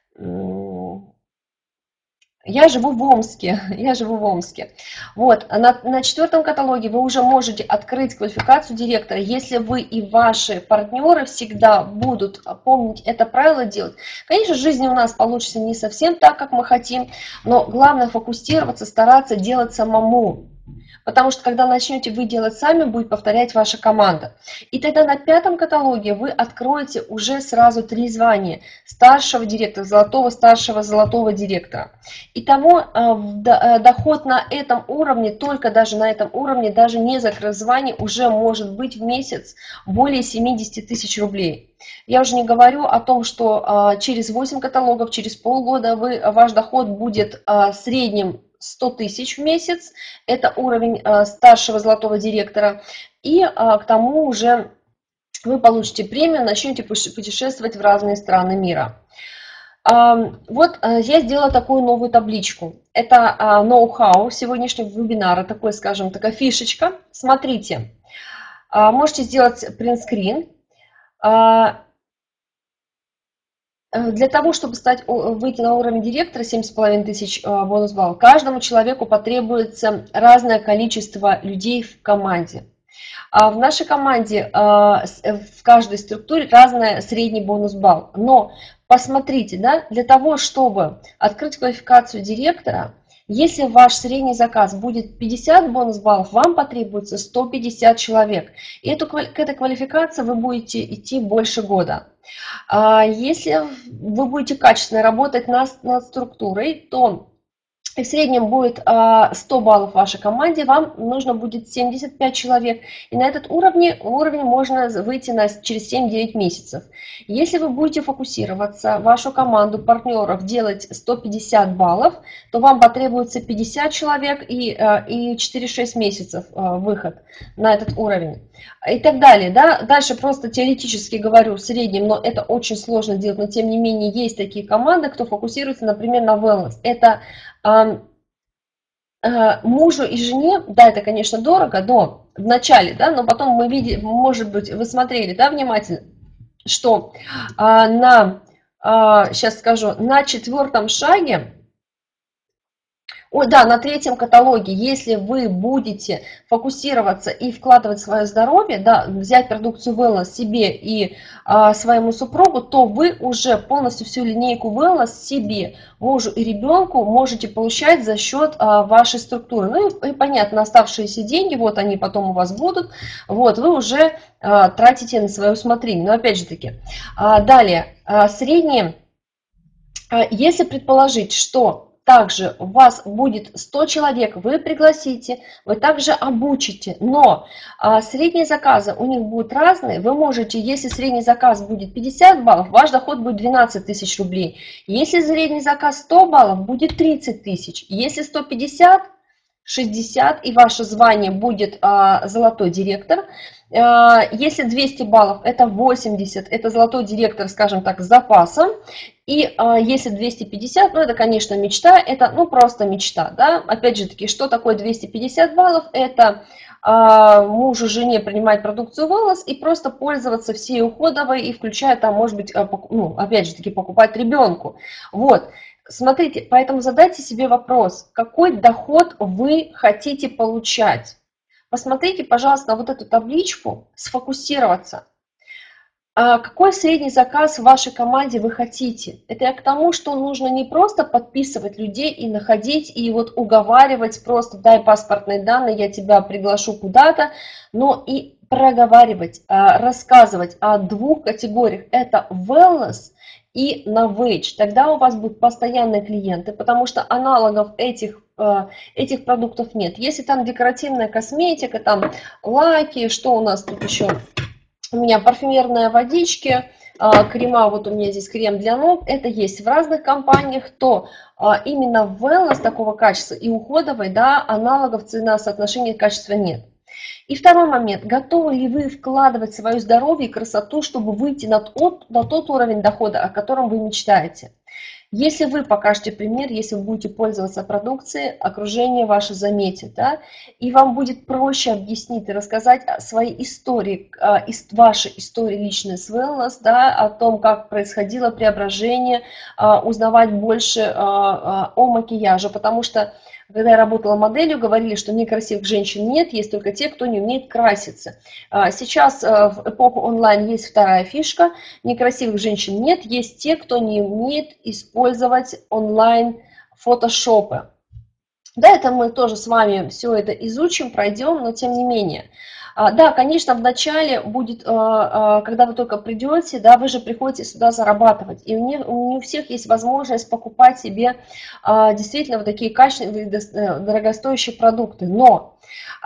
Speaker 1: Я живу в Омске, я живу в Омске. Вот, на, на четвертом каталоге вы уже можете открыть квалификацию директора, если вы и ваши партнеры всегда будут помнить это правило делать. Конечно, жизнь у нас получится не совсем так, как мы хотим, но главное фокусироваться, стараться делать самому. Потому что когда начнете вы делать сами, будет повторять ваша команда. И тогда на пятом каталоге вы откроете уже сразу три звания. Старшего директора, золотого, старшего, золотого директора. Итого доход на этом уровне, только даже на этом уровне, даже не закрыв звание, уже может быть в месяц более семидесяти тысяч рублей. Я уже не говорю о том, что через восемь каталогов, через полгода вы, ваш доход будет в среднем сто тысяч в месяц, это уровень э, старшего золотого директора, и э, к тому уже вы получите премию, начнете путешествовать в разные страны мира. Э, вот э, я сделала такую новую табличку. Это э, ноу-хау сегодняшнего вебинара, такой, скажем, такая фишечка. Смотрите, э, можете сделать принтскрин. Э, Для того, чтобы стать, выйти на уровень директора, семь с половиной тысяч бонус баллов, каждому человеку потребуется разное количество людей в команде. А в нашей команде в каждой структуре разный средний бонус балл. Но посмотрите, да, для того, чтобы открыть квалификацию директора, если ваш средний заказ будет пятьдесят бонус баллов, вам потребуется сто пятьдесят человек. И эту, к этой квалификации вы будете идти больше года. Если вы будете качественно работать над, над структурой, то в среднем будет сто баллов в вашей команде, вам нужно будет семьдесят пять человек. И на этот уровень, уровень можно выйти на, через семь-девять месяцев. Если вы будете фокусироваться, вашу команду партнеров делать сто пятьдесят баллов, то вам потребуется пятьдесят человек и, и четыре-шесть месяцев выход на этот уровень. И так далее. Да? Дальше просто теоретически говорю в среднем, но это очень сложно делать. Но тем не менее есть такие команды, кто фокусируется, например, на wellness. Это мужу и жене, да, это, конечно, дорого, но в начале, да, но потом мы видим, может быть, вы смотрели, да, внимательно, что а, на, а, сейчас скажу, на четвертом шаге Ой, да, на третьем каталоге, если вы будете фокусироваться и вкладывать в свое здоровье, да, взять продукцию Wellness себе и а, своему супругу, то вы уже полностью всю линейку Wellness себе, мужу и ребенку можете получать за счет а, вашей структуры. Ну и, и понятно, оставшиеся деньги, вот они потом у вас будут, вот, вы уже а, тратите на свое усмотрение. Но опять же таки, а, далее, а, средние, а, если предположить, что также у вас будет сто человек, вы пригласите, вы также обучите, но а, средние заказы у них будут разные. Вы можете, если средний заказ будет пятьдесят баллов, ваш доход будет двенадцать тысяч рублей. Если средний заказ сто баллов, будет тридцать тысяч. Если сто пятьдесят, шестьдесят, и ваше звание будет а, золотой директор. А, если двести баллов, это восемьдесят, это золотой директор, скажем так, с запасом. И а, если двести пятьдесят, ну это, конечно, мечта, это ну просто мечта, да. Опять же таки, что такое двести пятьдесят баллов? Это а, мужу, жене принимать продукцию Wellness и просто пользоваться всей уходовой, и включая там, может быть, ну, опять же таки, покупать ребенку. Вот. Смотрите, поэтому задайте себе вопрос, какой доход вы хотите получать. Посмотрите, пожалуйста, на вот эту табличку, сфокусироваться. А какой средний заказ в вашей команде вы хотите? Это я к тому, что нужно не просто подписывать людей и находить, и вот уговаривать просто, дай паспортные данные, я тебя приглашу куда-то, но и проговаривать, рассказывать о двух категориях. Это wellness и на wage. Тогда у вас будут постоянные клиенты, потому что аналогов этих, этих продуктов нет. Если там декоративная косметика, там лаки, что у нас тут еще? У меня парфюмерные водички, крема, вот у меня здесь крем для ног, это есть в разных компаниях, то именно в wellness такого качества и уходовой, да, аналогов цена-соотношения качества нет. И второй момент, готовы ли вы вкладывать свое здоровье и красоту, чтобы выйти на тот, на тот уровень дохода, о котором вы мечтаете? Если вы покажете пример, если вы будете пользоваться продукцией, окружение ваше заметит, да, и вам будет проще объяснить и рассказать свои истории, ваши истории личные с wellness, да, о том, как происходило преображение, узнавать больше о макияже, потому что когда я работала моделью, говорили, что некрасивых женщин нет, есть только те, кто не умеет краситься. Сейчас в эпоху онлайн есть вторая фишка, некрасивых женщин нет, есть те, кто не умеет использовать онлайн фотошопы. Да, это мы тоже с вами все это изучим, пройдем, но тем не менее. Да, конечно, вначале будет, когда вы только придете, да, вы же приходите сюда зарабатывать. И не, не у всех есть возможность покупать себе действительно вот такие качественные, дорогостоящие продукты. Но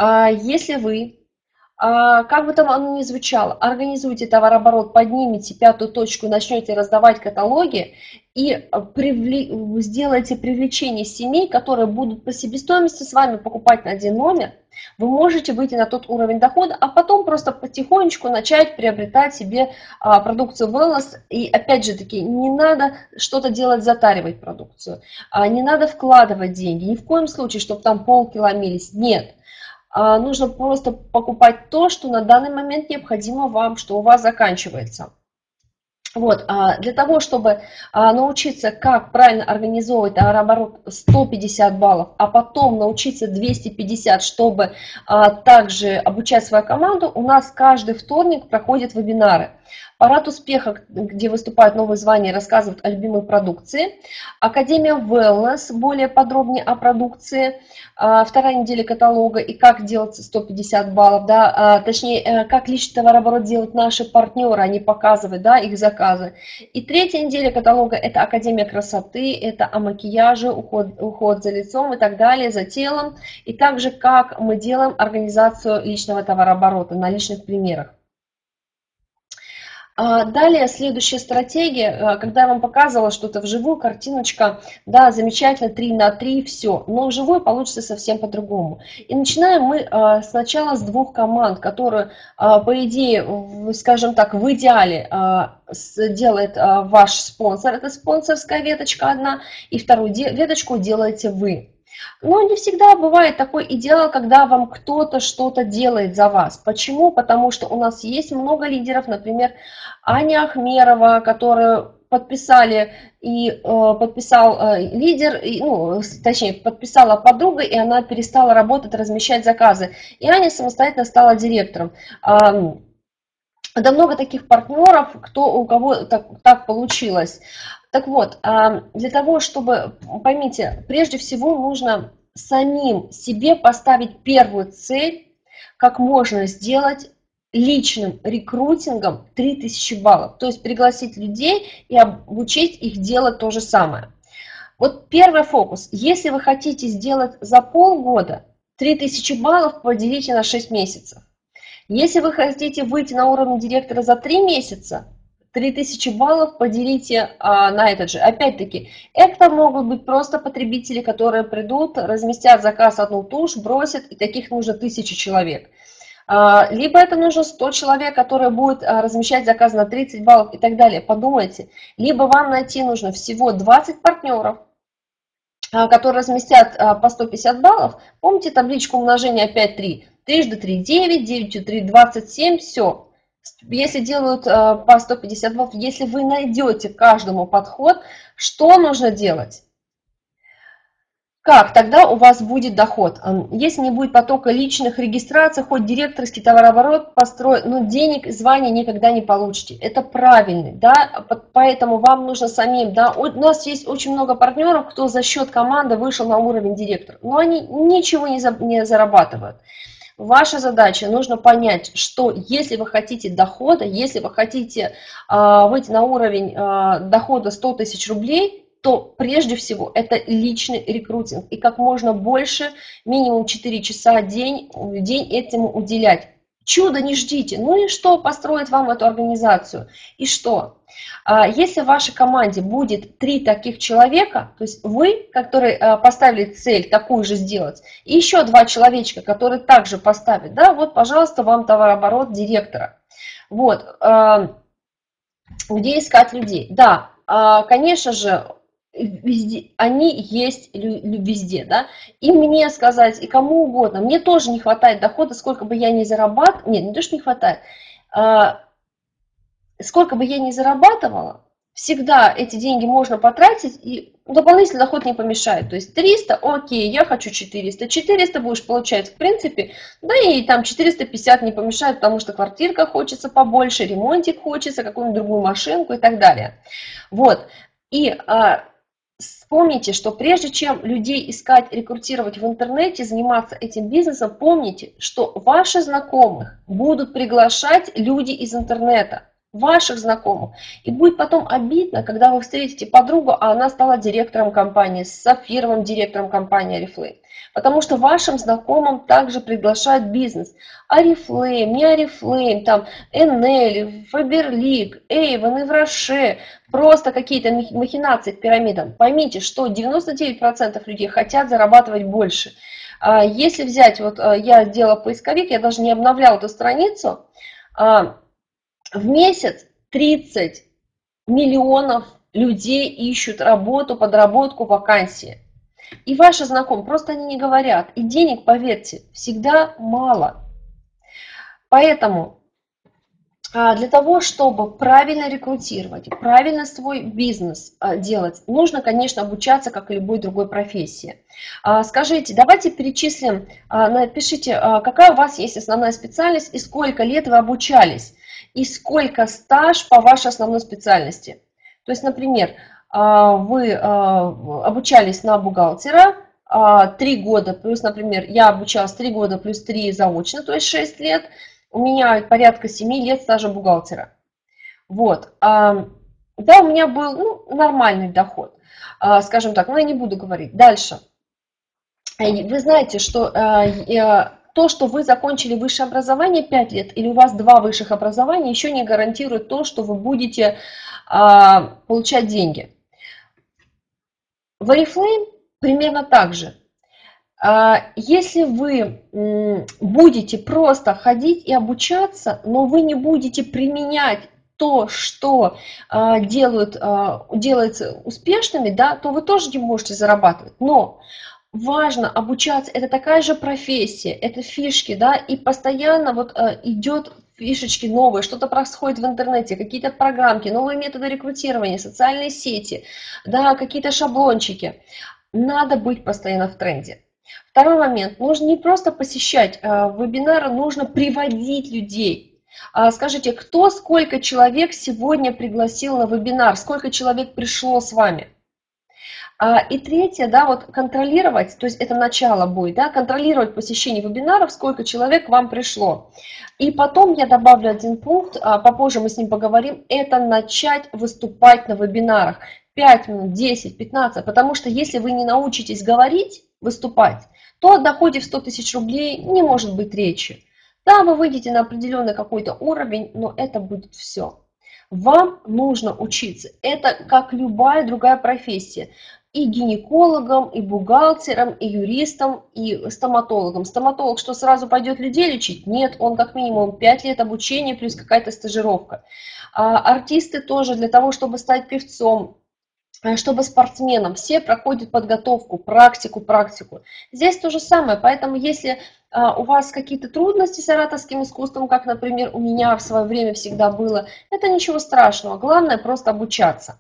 Speaker 1: если вы, как бы там оно ни звучало, организуйте товарооборот, поднимите пятую точку, начнете раздавать каталоги и привле... сделайте привлечение семей, которые будут по себестоимости с вами покупать на один номер, вы можете выйти на тот уровень дохода, а потом просто потихонечку начать приобретать себе а, продукцию wellness. И опять же таки, не надо что-то делать, затаривать продукцию, а, не надо вкладывать деньги, ни в коем случае, чтобы там полкилометра, нет. А, нужно просто покупать то, что на данный момент необходимо вам, что у вас заканчивается. Вот, для того, чтобы научиться, как правильно организовывать товарооборот сто пятьдесят баллов, а потом научиться двести пятьдесят, чтобы также обучать свою команду, у нас каждый вторник проходят вебинары. Парад успеха, где выступают новые звания, рассказывают о любимой продукции. Академия Wellness, более подробнее о продукции. Вторая неделя каталога и как делать сто пятьдесят баллов, да, точнее, как личный товарооборот делают наши партнеры, они показывают, да, их заказы. И третья неделя каталога – это Академия красоты, это о макияже, уход, уход за лицом и так далее, за телом. И также, как мы делаем организацию личного товарооборота на личных примерах. Далее, следующая стратегия, когда я вам показывала что-то вживую, картиночка, да, замечательно, три на три, все, но вживую получится совсем по-другому. И начинаем мы сначала с двух команд, которые, по идее, скажем так, в идеале делает ваш спонсор, это спонсорская веточка одна, и вторую веточку делаете вы. Но не всегда бывает такой идеал, когда вам кто-то что-то делает за вас. Почему? Потому что у нас есть много лидеров, например, Аня Ахмерова, которая подписали и э, подписал э, лидер, и, ну, точнее, подписала подруга, и она перестала работать, размещать заказы. И Аня самостоятельно стала директором. Э, да много таких партнеров, кто, у кого так, так получилось. Так вот, э, для того, чтобы, поймите, прежде всего нужно самим себе поставить первую цель, как можно сделать личным рекрутингом три тысячи баллов. То есть пригласить людей и обучить их делать то же самое. Вот первый фокус. Если вы хотите сделать за полгода, три тысячи баллов поделите на шесть месяцев. Если вы хотите выйти на уровень директора за три месяца, три тысячи баллов поделите а, на этот же. Опять-таки, это могут быть просто потребители, которые придут, разместят заказ одну тушь, бросят, и таких нужно тысячи человек. Либо это нужно сто человек, которые будут размещать заказ на тридцать баллов и так далее. Подумайте. Либо вам найти нужно всего двадцать партнеров, которые разместят по сто пятьдесят баллов. Помните табличку умножения пять три? трижды три девять, девять три двадцать семь, все. Если делают по сто пятьдесят баллов, если вы найдете каждому подход, что нужно делать? Как тогда у вас будет доход? Если не будет потока личных регистраций, хоть директорский товарооборот построить, но денег и звания никогда не получите. Это правильно, да, поэтому вам нужно самим, да, у нас есть очень много партнеров, кто за счет команды вышел на уровень директора, но они ничего не, за, не зарабатывают. Ваша задача, нужно понять, что если вы хотите дохода, если вы хотите э, выйти на уровень э, дохода сто тысяч рублей, то прежде всего это личный рекрутинг. И как можно больше, минимум четыре часа в день, в день этому уделять. Чудо не ждите. Ну и что построит вам эту организацию? И что? Если в вашей команде будет три таких человека, то есть вы, которые поставили цель такую же сделать, и еще два человечка, которые также поставят, да, вот, пожалуйста, вам товарооборот директора. Вот. Где искать людей? Да, конечно же, везде, они есть везде, да, и мне сказать, и кому угодно, мне тоже не хватает дохода, сколько бы я ни зарабатывала, нет, не то, что не хватает, а, сколько бы я ни зарабатывала, всегда эти деньги можно потратить, и дополнительный доход не помешает, то есть триста, окей, я хочу четыреста, четыреста будешь получать, в принципе, да и там четыреста пятьдесят не помешает, потому что квартирка хочется побольше, ремонтик хочется, какую-нибудь другую машинку и так далее, вот, и а, Вспомните, что прежде чем людей искать, рекрутировать в интернете, заниматься этим бизнесом, помните, что ваших знакомых будут приглашать люди из интернета, ваших знакомых. И будет потом обидно, когда вы встретите подругу, а она стала директором компании, сапфировым директором компании Oriflame. Потому что вашим знакомым также приглашают бизнес. Oriflame, не Oriflame, там эн эл, Faberlic, Avon, Ivroche, просто какие-то махинации к пирамидам. Поймите, что девяносто девять процентов людей хотят зарабатывать больше. Если взять, вот я сделала поисковик, я даже не обновляла эту страницу, в месяц тридцать миллионов людей ищут работу, подработку, вакансии. И ваши знакомые, просто они не говорят. И денег, поверьте, всегда мало. Поэтому для того, чтобы правильно рекрутировать, правильно свой бизнес делать, нужно, конечно, обучаться, как и любой другой профессии. Скажите, давайте перечислим, напишите, какая у вас есть основная специальность и сколько лет вы обучались, и сколько стаж по вашей основной специальности. То есть, например, вы обучались на бухгалтера три года, плюс, например, я обучалась три года плюс три заочно, то есть шесть лет, у меня порядка семи лет стажа бухгалтера. Вот. Да, у меня был ну, нормальный доход, скажем так, но я не буду говорить. Дальше. Вы знаете, что то, что вы закончили высшее образование пять лет, или у вас два высших образования, еще не гарантирует то, что вы будете получать деньги. В Oriflame примерно так же. Если вы будете просто ходить и обучаться, но вы не будете применять то, что делают, делается успешными, да, то вы тоже не можете зарабатывать. Но важно обучаться, это такая же профессия, это фишки, да, и постоянно вот идет фишечки новые, что-то происходит в интернете, какие-то программки, новые методы рекрутирования, социальные сети, да, какие-то шаблончики. Надо быть постоянно в тренде. Второй момент. Нужно не просто посещать э, вебинары, нужно приводить людей. А, скажите, кто, сколько человек сегодня пригласил на вебинар, сколько человек пришло с вами? А, и третье, да, вот контролировать, то есть это начало будет, да, контролировать посещение вебинаров, сколько человек к вам пришло. И потом я добавлю один пункт, а, попозже мы с ним поговорим, это начать выступать на вебинарах. пять минут, десять, пятнадцать, потому что если вы не научитесь говорить, выступать, то о доходе в сто тысяч рублей не может быть речи. Да, вы выйдете на определенный какой-то уровень, но это будет все. Вам нужно учиться. Это как любая другая профессия. И гинекологом, и бухгалтером, и юристом, и стоматологом. Стоматолог что, сразу пойдет людей лечить? Нет, он как минимум пять лет обучения плюс какая-то стажировка. А артисты тоже для того, чтобы стать певцом, чтобы спортсменам, все проходят подготовку, практику, практику. Здесь то же самое, поэтому если а, у вас какие-то трудности с ораторским искусством, как, например, у меня в свое время всегда было, это ничего страшного, главное просто обучаться.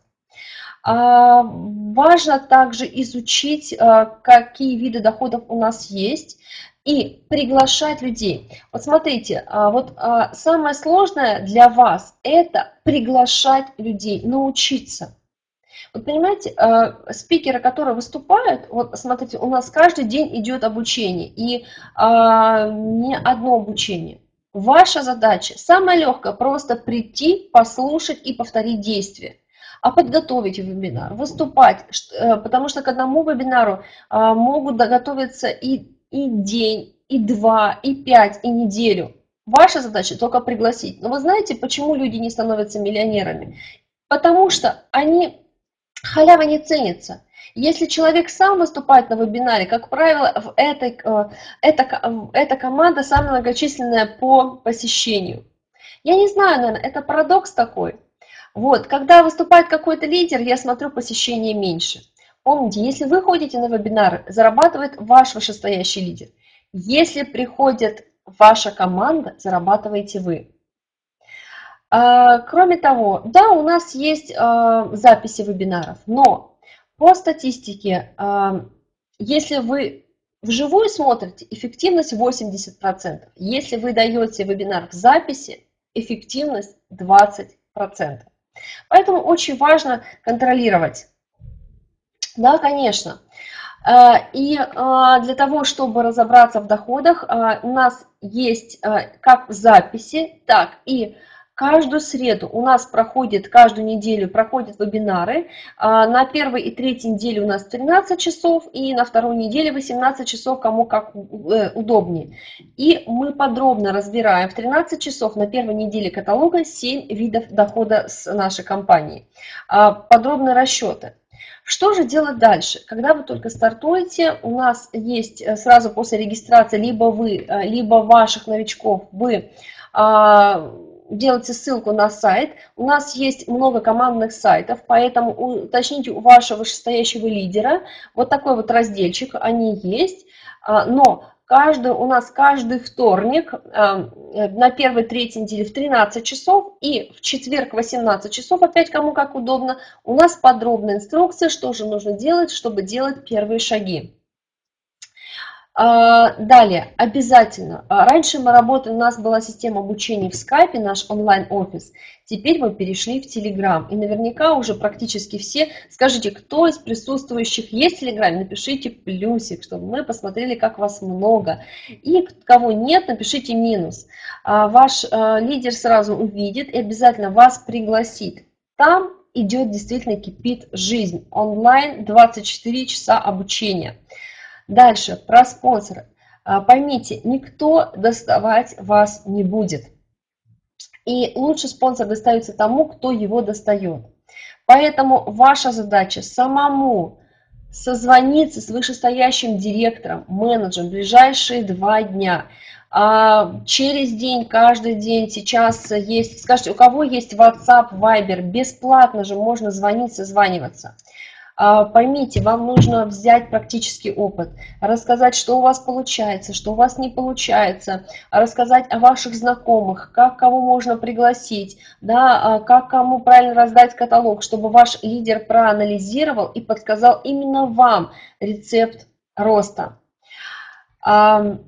Speaker 1: А, важно также изучить, а, какие виды доходов у нас есть, и приглашать людей. Вот смотрите, а, вот а, самое сложное для вас – это приглашать людей, научиться. Вот понимаете, спикеры, которые выступают, вот смотрите, у нас каждый день идет обучение, и а, не одно обучение. Ваша задача, самая легкая, просто прийти, послушать и повторить действия. А подготовить вебинар, выступать, потому что к одному вебинару а, могут готовиться и, и день, и два, и пять, и неделю. Ваша задача только пригласить. Но вы знаете, почему люди не становятся миллионерами? Потому что они... Халява не ценится. Если человек сам выступает на вебинаре, как правило, в этой, эта, эта команда самая многочисленная по посещению. Я не знаю, наверное, это парадокс такой. Вот, когда выступает какой-то лидер, я смотрю, посещение меньше. Помните, если вы ходите на вебинары, зарабатывает ваш вышестоящий лидер. Если приходит ваша команда, зарабатываете вы. Кроме того, да, у нас есть записи вебинаров, но по статистике, если вы вживую смотрите, эффективность восемьдесят процентов. Если вы даете вебинар в записи, эффективность двадцать процентов. Поэтому очень важно контролировать. Да, конечно. И для того, чтобы разобраться в доходах, у нас есть как записи, так и каждую среду у нас проходит, каждую неделю проходят вебинары. На первой и третьей неделе у нас тринадцать часов, и на второй неделе восемнадцать часов, кому как удобнее. И мы подробно разбираем в тринадцать часов на первой неделе каталога семь видов дохода с нашей компании. Подробные расчеты. Что же делать дальше? Когда вы только стартуете, у нас есть сразу после регистрации либо вы, либо ваших новичков, вы делайте ссылку на сайт. У нас есть много командных сайтов, поэтому уточните у вашего вышестоящего лидера. Вот такой вот разделчик, они есть. Но каждый, у нас каждый вторник на первой, третьей неделе в тринадцать часов и в четверг в восемнадцать часов, опять кому как удобно, у нас подробная инструкция, что же нужно делать, чтобы делать первые шаги. Далее, обязательно. Раньше мы работали, у нас была система обучения в скайпе, наш онлайн-офис. Теперь мы перешли в Телеграм. И наверняка уже практически все. Скажите, кто из присутствующих есть в Телеграме? Напишите плюсик, чтобы мы посмотрели, как вас много. И кого нет, напишите минус. Ваш лидер сразу увидит и обязательно вас пригласит. Там идет действительно кипит жизнь. Онлайн двадцать четыре часа обучения. Дальше, про спонсора. Поймите, никто доставать вас не будет. И лучше спонсор достается тому, кто его достает. Поэтому ваша задача самому созвониться с вышестоящим директором, менеджером в ближайшие два дня. Через день, каждый день сейчас есть, скажите, у кого есть WhatsApp, Viber, бесплатно же можно звонить, созваниваться. А, Поймите, вам нужно взять практический опыт, рассказать, что у вас получается, что у вас не получается, рассказать о ваших знакомых, как кого можно пригласить, да, а, как кому правильно раздать каталог, чтобы ваш лидер проанализировал и подсказал именно вам рецепт роста. А,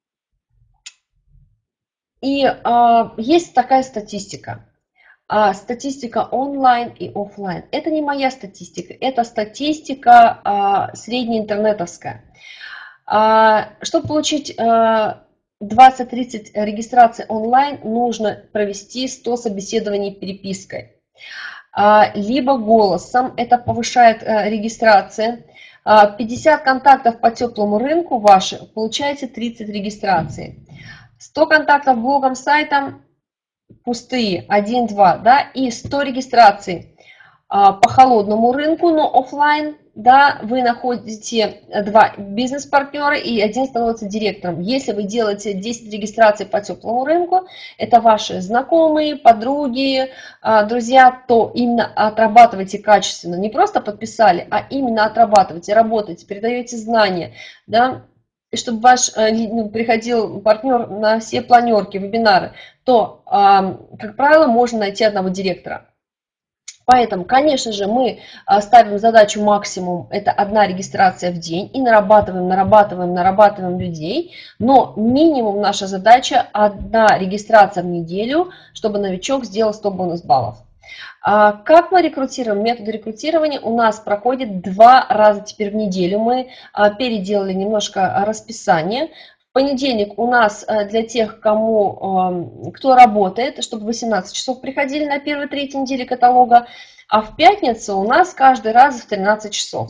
Speaker 1: И а, есть такая статистика. А, статистика онлайн и офлайн. Это не моя статистика, это статистика а, среднеинтернетовская. А, чтобы получить а, двадцать-тридцать регистраций онлайн, нужно провести сто собеседований перепиской. А, либо голосом, это повышает а, регистрации. А, пятьдесят контактов по теплому рынку ваши, получаете тридцать регистраций. сто контактов блогом, сайтом, пустые, один-два, да, и сто регистраций а, по холодному рынку, но офлайн, да, вы находите два бизнес-партнера и один становится директором. Если вы делаете десять регистраций по теплому рынку, это ваши знакомые, подруги, а, друзья, то именно отрабатывайте качественно, не просто подписали, а именно отрабатывайте, работаете, передаете знания, да, и чтобы ваш ну, приходил партнер на все планерки, вебинары, то, как правило, можно найти одного директора. Поэтому, конечно же, мы ставим задачу максимум, это одна регистрация в день, и нарабатываем, нарабатываем, нарабатываем людей, но минимум наша задача одна регистрация в неделю, чтобы новичок сделал сто бонус баллов. Как мы рекрутируем? Метод рекрутирования у нас проходит два раза теперь в неделю. Мы переделали немножко расписание. В понедельник у нас для тех, кому, кто работает, чтобы восемнадцать часов приходили на первой-третьей неделе каталога, а в пятницу у нас каждый раз в тринадцать часов.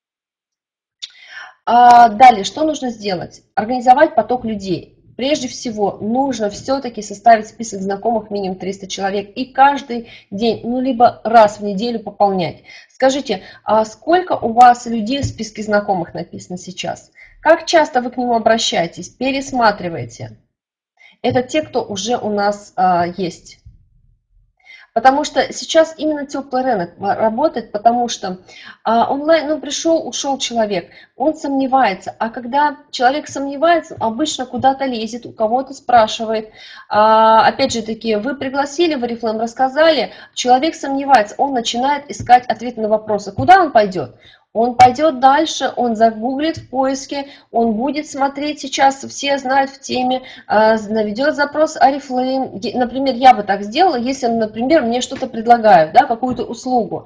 Speaker 1: Далее, что нужно сделать? Организовать поток людей. Прежде всего, нужно все-таки составить список знакомых минимум триста человек и каждый день, ну, либо раз в неделю пополнять. Скажите, а сколько у вас людей в списке знакомых написано сейчас? Как часто вы к нему обращаетесь, пересматриваете? Это те, кто уже у нас а, есть. Потому что сейчас именно теплый рынок работает, потому что а, онлайн, ну, пришел, ушел человек, он сомневается. А когда человек сомневается, обычно куда-то лезет, у кого-то спрашивает. А, опять же таки, вы пригласили в Oriflame, рассказали, человек сомневается, он начинает искать ответы на вопросы. Куда он пойдет? Он пойдет дальше, он загуглит в поиске, он будет смотреть сейчас, все знают в теме, наведет запрос Oriflame. Например, я бы так сделала, если, например, мне что-то предлагают, да, какую-то услугу.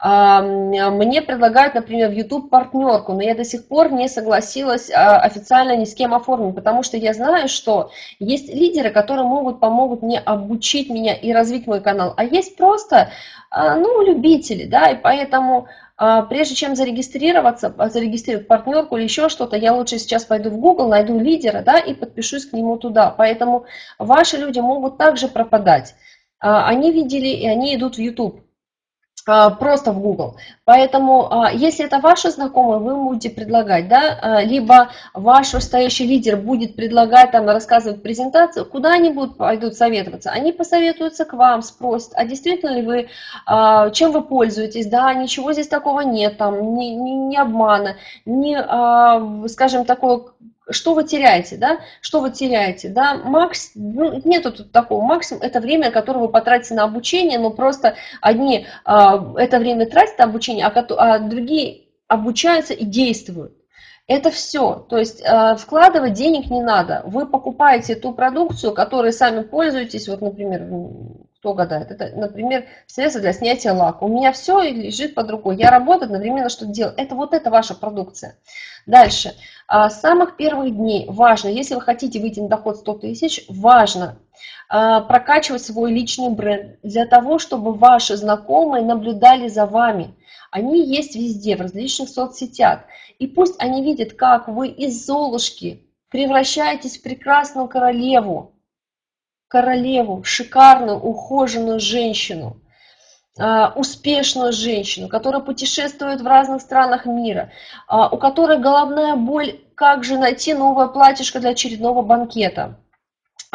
Speaker 1: Мне предлагают, например, в YouTube партнерку, но я до сих пор не согласилась официально ни с кем оформить, потому что я знаю, что есть лидеры, которые могут, помогут мне обучить меня и развить мой канал, а есть просто, ну, любители, да, и поэтому... Прежде чем зарегистрироваться, зарегистрировать партнерку или еще что-то, я лучше сейчас пойду в Google, найду лидера, да, и подпишусь к нему туда. Поэтому ваши люди могут также пропадать. Они видели, и они идут в YouTube. Просто в Google. Поэтому, если это ваши знакомые, вы будете предлагать, да, либо ваш стоящий лидер будет предлагать, там, рассказывать презентацию, куда они будут, пойдут советоваться? Они посоветуются к вам, спросят, а действительно ли вы, чем вы пользуетесь, да, ничего здесь такого нет, там, ни, ни, ни обмана, ни, скажем, такого... Что вы теряете, да? Что вы теряете, да? Макс, ну, нету тут такого. Максимум это время, которое вы потратите на обучение, но просто одни а, это время тратят на обучение, а, а другие обучаются и действуют. Это все. То есть а, вкладывать денег не надо. Вы покупаете ту продукцию, которой сами пользуетесь. Вот, например, кто гадает? Это, например, средство для снятия лака. У меня все лежит под рукой. Я работаю, одновременно что-то делаю. Это вот это ваша продукция. Дальше. С самых первых дней важно, если вы хотите выйти на доход сто тысяч, важно прокачивать свой личный бренд для того, чтобы ваши знакомые наблюдали за вами. Они есть везде, в различных соцсетях. И пусть они видят, как вы из Золушки превращаетесь в прекрасную королеву, королеву, шикарную, ухоженную женщину, успешную женщину, которая путешествует в разных странах мира, у которой головная боль, как же найти новое платьишко для очередного банкета.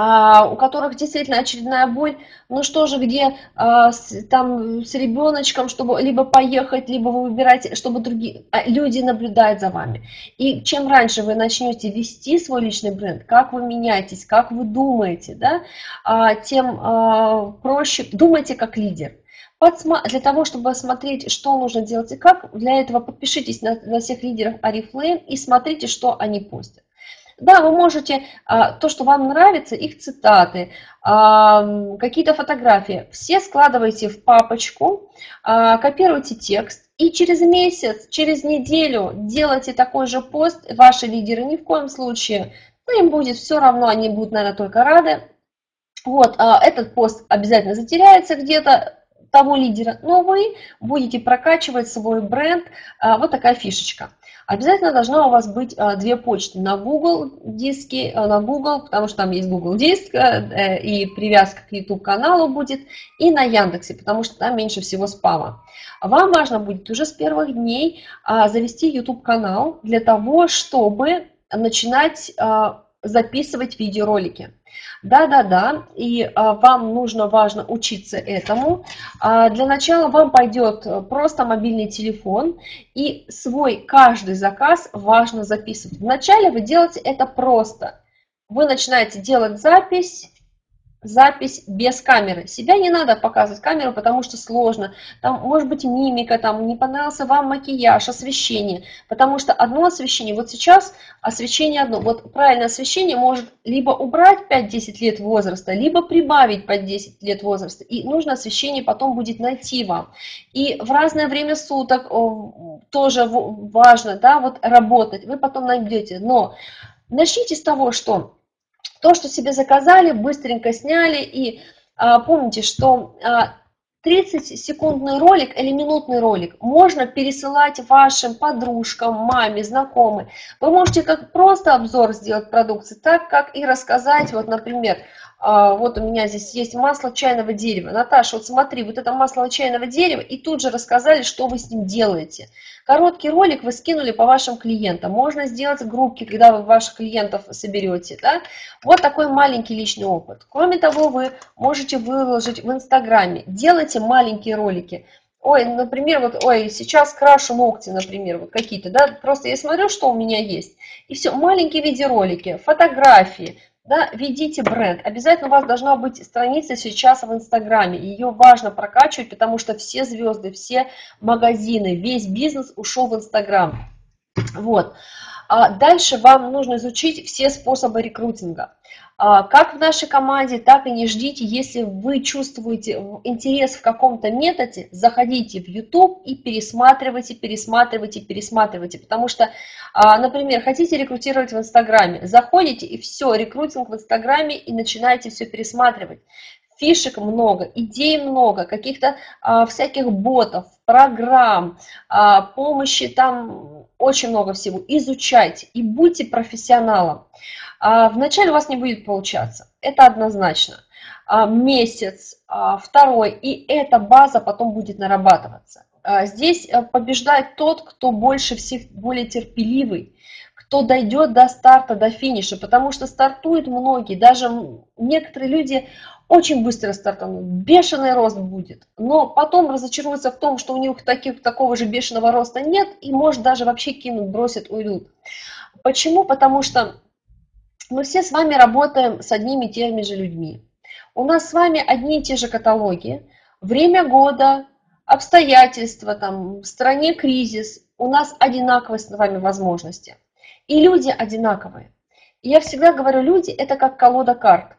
Speaker 1: а, у которых действительно очередная боль, ну что же, где а, с, там с ребеночком, чтобы либо поехать, либо вы выбираете, чтобы другие а, люди наблюдают за вами. И чем раньше вы начнете вести свой личный бренд, как вы меняетесь, как вы думаете, да, а, тем а, проще, думайте как лидер. Подсма- Для того, чтобы смотреть, что нужно делать и как, для этого подпишитесь на, на всех лидеров Oriflame и смотрите, что они постят. Да, вы можете, а, то, что вам нравится, их цитаты, а, какие-то фотографии, все складывайте в папочку, а, копируйте текст, и через месяц, через неделю делайте такой же пост. Ваши лидеры ни в коем случае, ну, им будет все равно, они будут, наверное, только рады. Вот, а, этот пост обязательно затеряется где-то, того лидера, но вы будете прокачивать свой бренд. А, вот такая фишечка. Обязательно должна у вас быть а, две почты на Google диске, а, на Google, потому что там есть Google диск, а, и привязка к YouTube каналу будет, и на Яндексе, потому что там меньше всего спама. Вам важно будет уже с первых дней а, завести YouTube канал для того, чтобы начинать а, записывать видеоролики. Да-да-да, и а, вам нужно, важно учиться этому. А, для начала вам пойдет просто мобильный телефон, и свой каждый заказ важно записывать. Вначале вы делаете это просто. Вы начинаете делать запись, запись без камеры. Себя не надо показывать камеру, потому что сложно. Там может быть мимика, там не понравился вам макияж, освещение. Потому что одно освещение, вот сейчас освещение одно. Вот правильное освещение может либо убрать пять-десять лет возраста, либо прибавить пять-десять лет возраста. И нужно освещение потом будет найти вам. И в разное время суток тоже важно, да, вот работать. Вы потом найдете. Но начните с того, что то, что себе заказали, быстренько сняли. И а, помните, что а, тридцатисекундный ролик или минутный ролик можно пересылать вашим подружкам, маме, знакомым. Вы можете как просто обзор сделать продукции, так как и рассказать, вот, например, а, вот у меня здесь есть масло чайного дерева. Наташа, вот смотри, вот это масло чайного дерева, и тут же рассказали, что вы с ним делаете. Короткий ролик вы скинули по вашим клиентам. Можно сделать группки, когда вы ваших клиентов соберете. Да? Вот такой маленький личный опыт. Кроме того, вы можете выложить в Инстаграме. Делайте маленькие ролики. Ой, например, вот, ой, сейчас крашу ногти, например, вот какие-то, да, просто я смотрю, что у меня есть. И все, маленькие видеоролики, фотографии. Да, ведите бренд. Обязательно у вас должна быть страница сейчас в Инстаграме. Ее важно прокачивать, потому что все звезды, все магазины, весь бизнес ушел в Инстаграм. Вот. А дальше вам нужно изучить все способы рекрутинга. Как в нашей команде, так и не ждите, если вы чувствуете интерес в каком-то методе, заходите в YouTube и пересматривайте, пересматривайте, пересматривайте. Потому что, например, хотите рекрутировать в Инстаграме, заходите и все, рекрутинг в Инстаграме и начинаете все пересматривать. Фишек много, идей много, каких-то а, всяких ботов, программ, а, помощи, там очень много всего. Изучайте и будьте профессионалом. А, вначале у вас не будет получаться, это однозначно. А, месяц, а, второй, и эта база потом будет нарабатываться. А, здесь побеждает тот, кто больше всех, более терпеливый, кто дойдет до старта, до финиша, потому что стартуют многие, даже некоторые люди очень быстро стартанут, бешеный рост будет, но потом разочаруются в том, что у них таких, такого же бешеного роста нет, и может даже вообще кинут, бросят, уйдут. Почему? Потому что мы все с вами работаем с одними и теми же людьми. У нас с вами одни и те же каталоги, время года, обстоятельства, там, в стране кризис, у нас одинаковые с вами возможности. И люди одинаковые. И я всегда говорю, люди это как колода карт.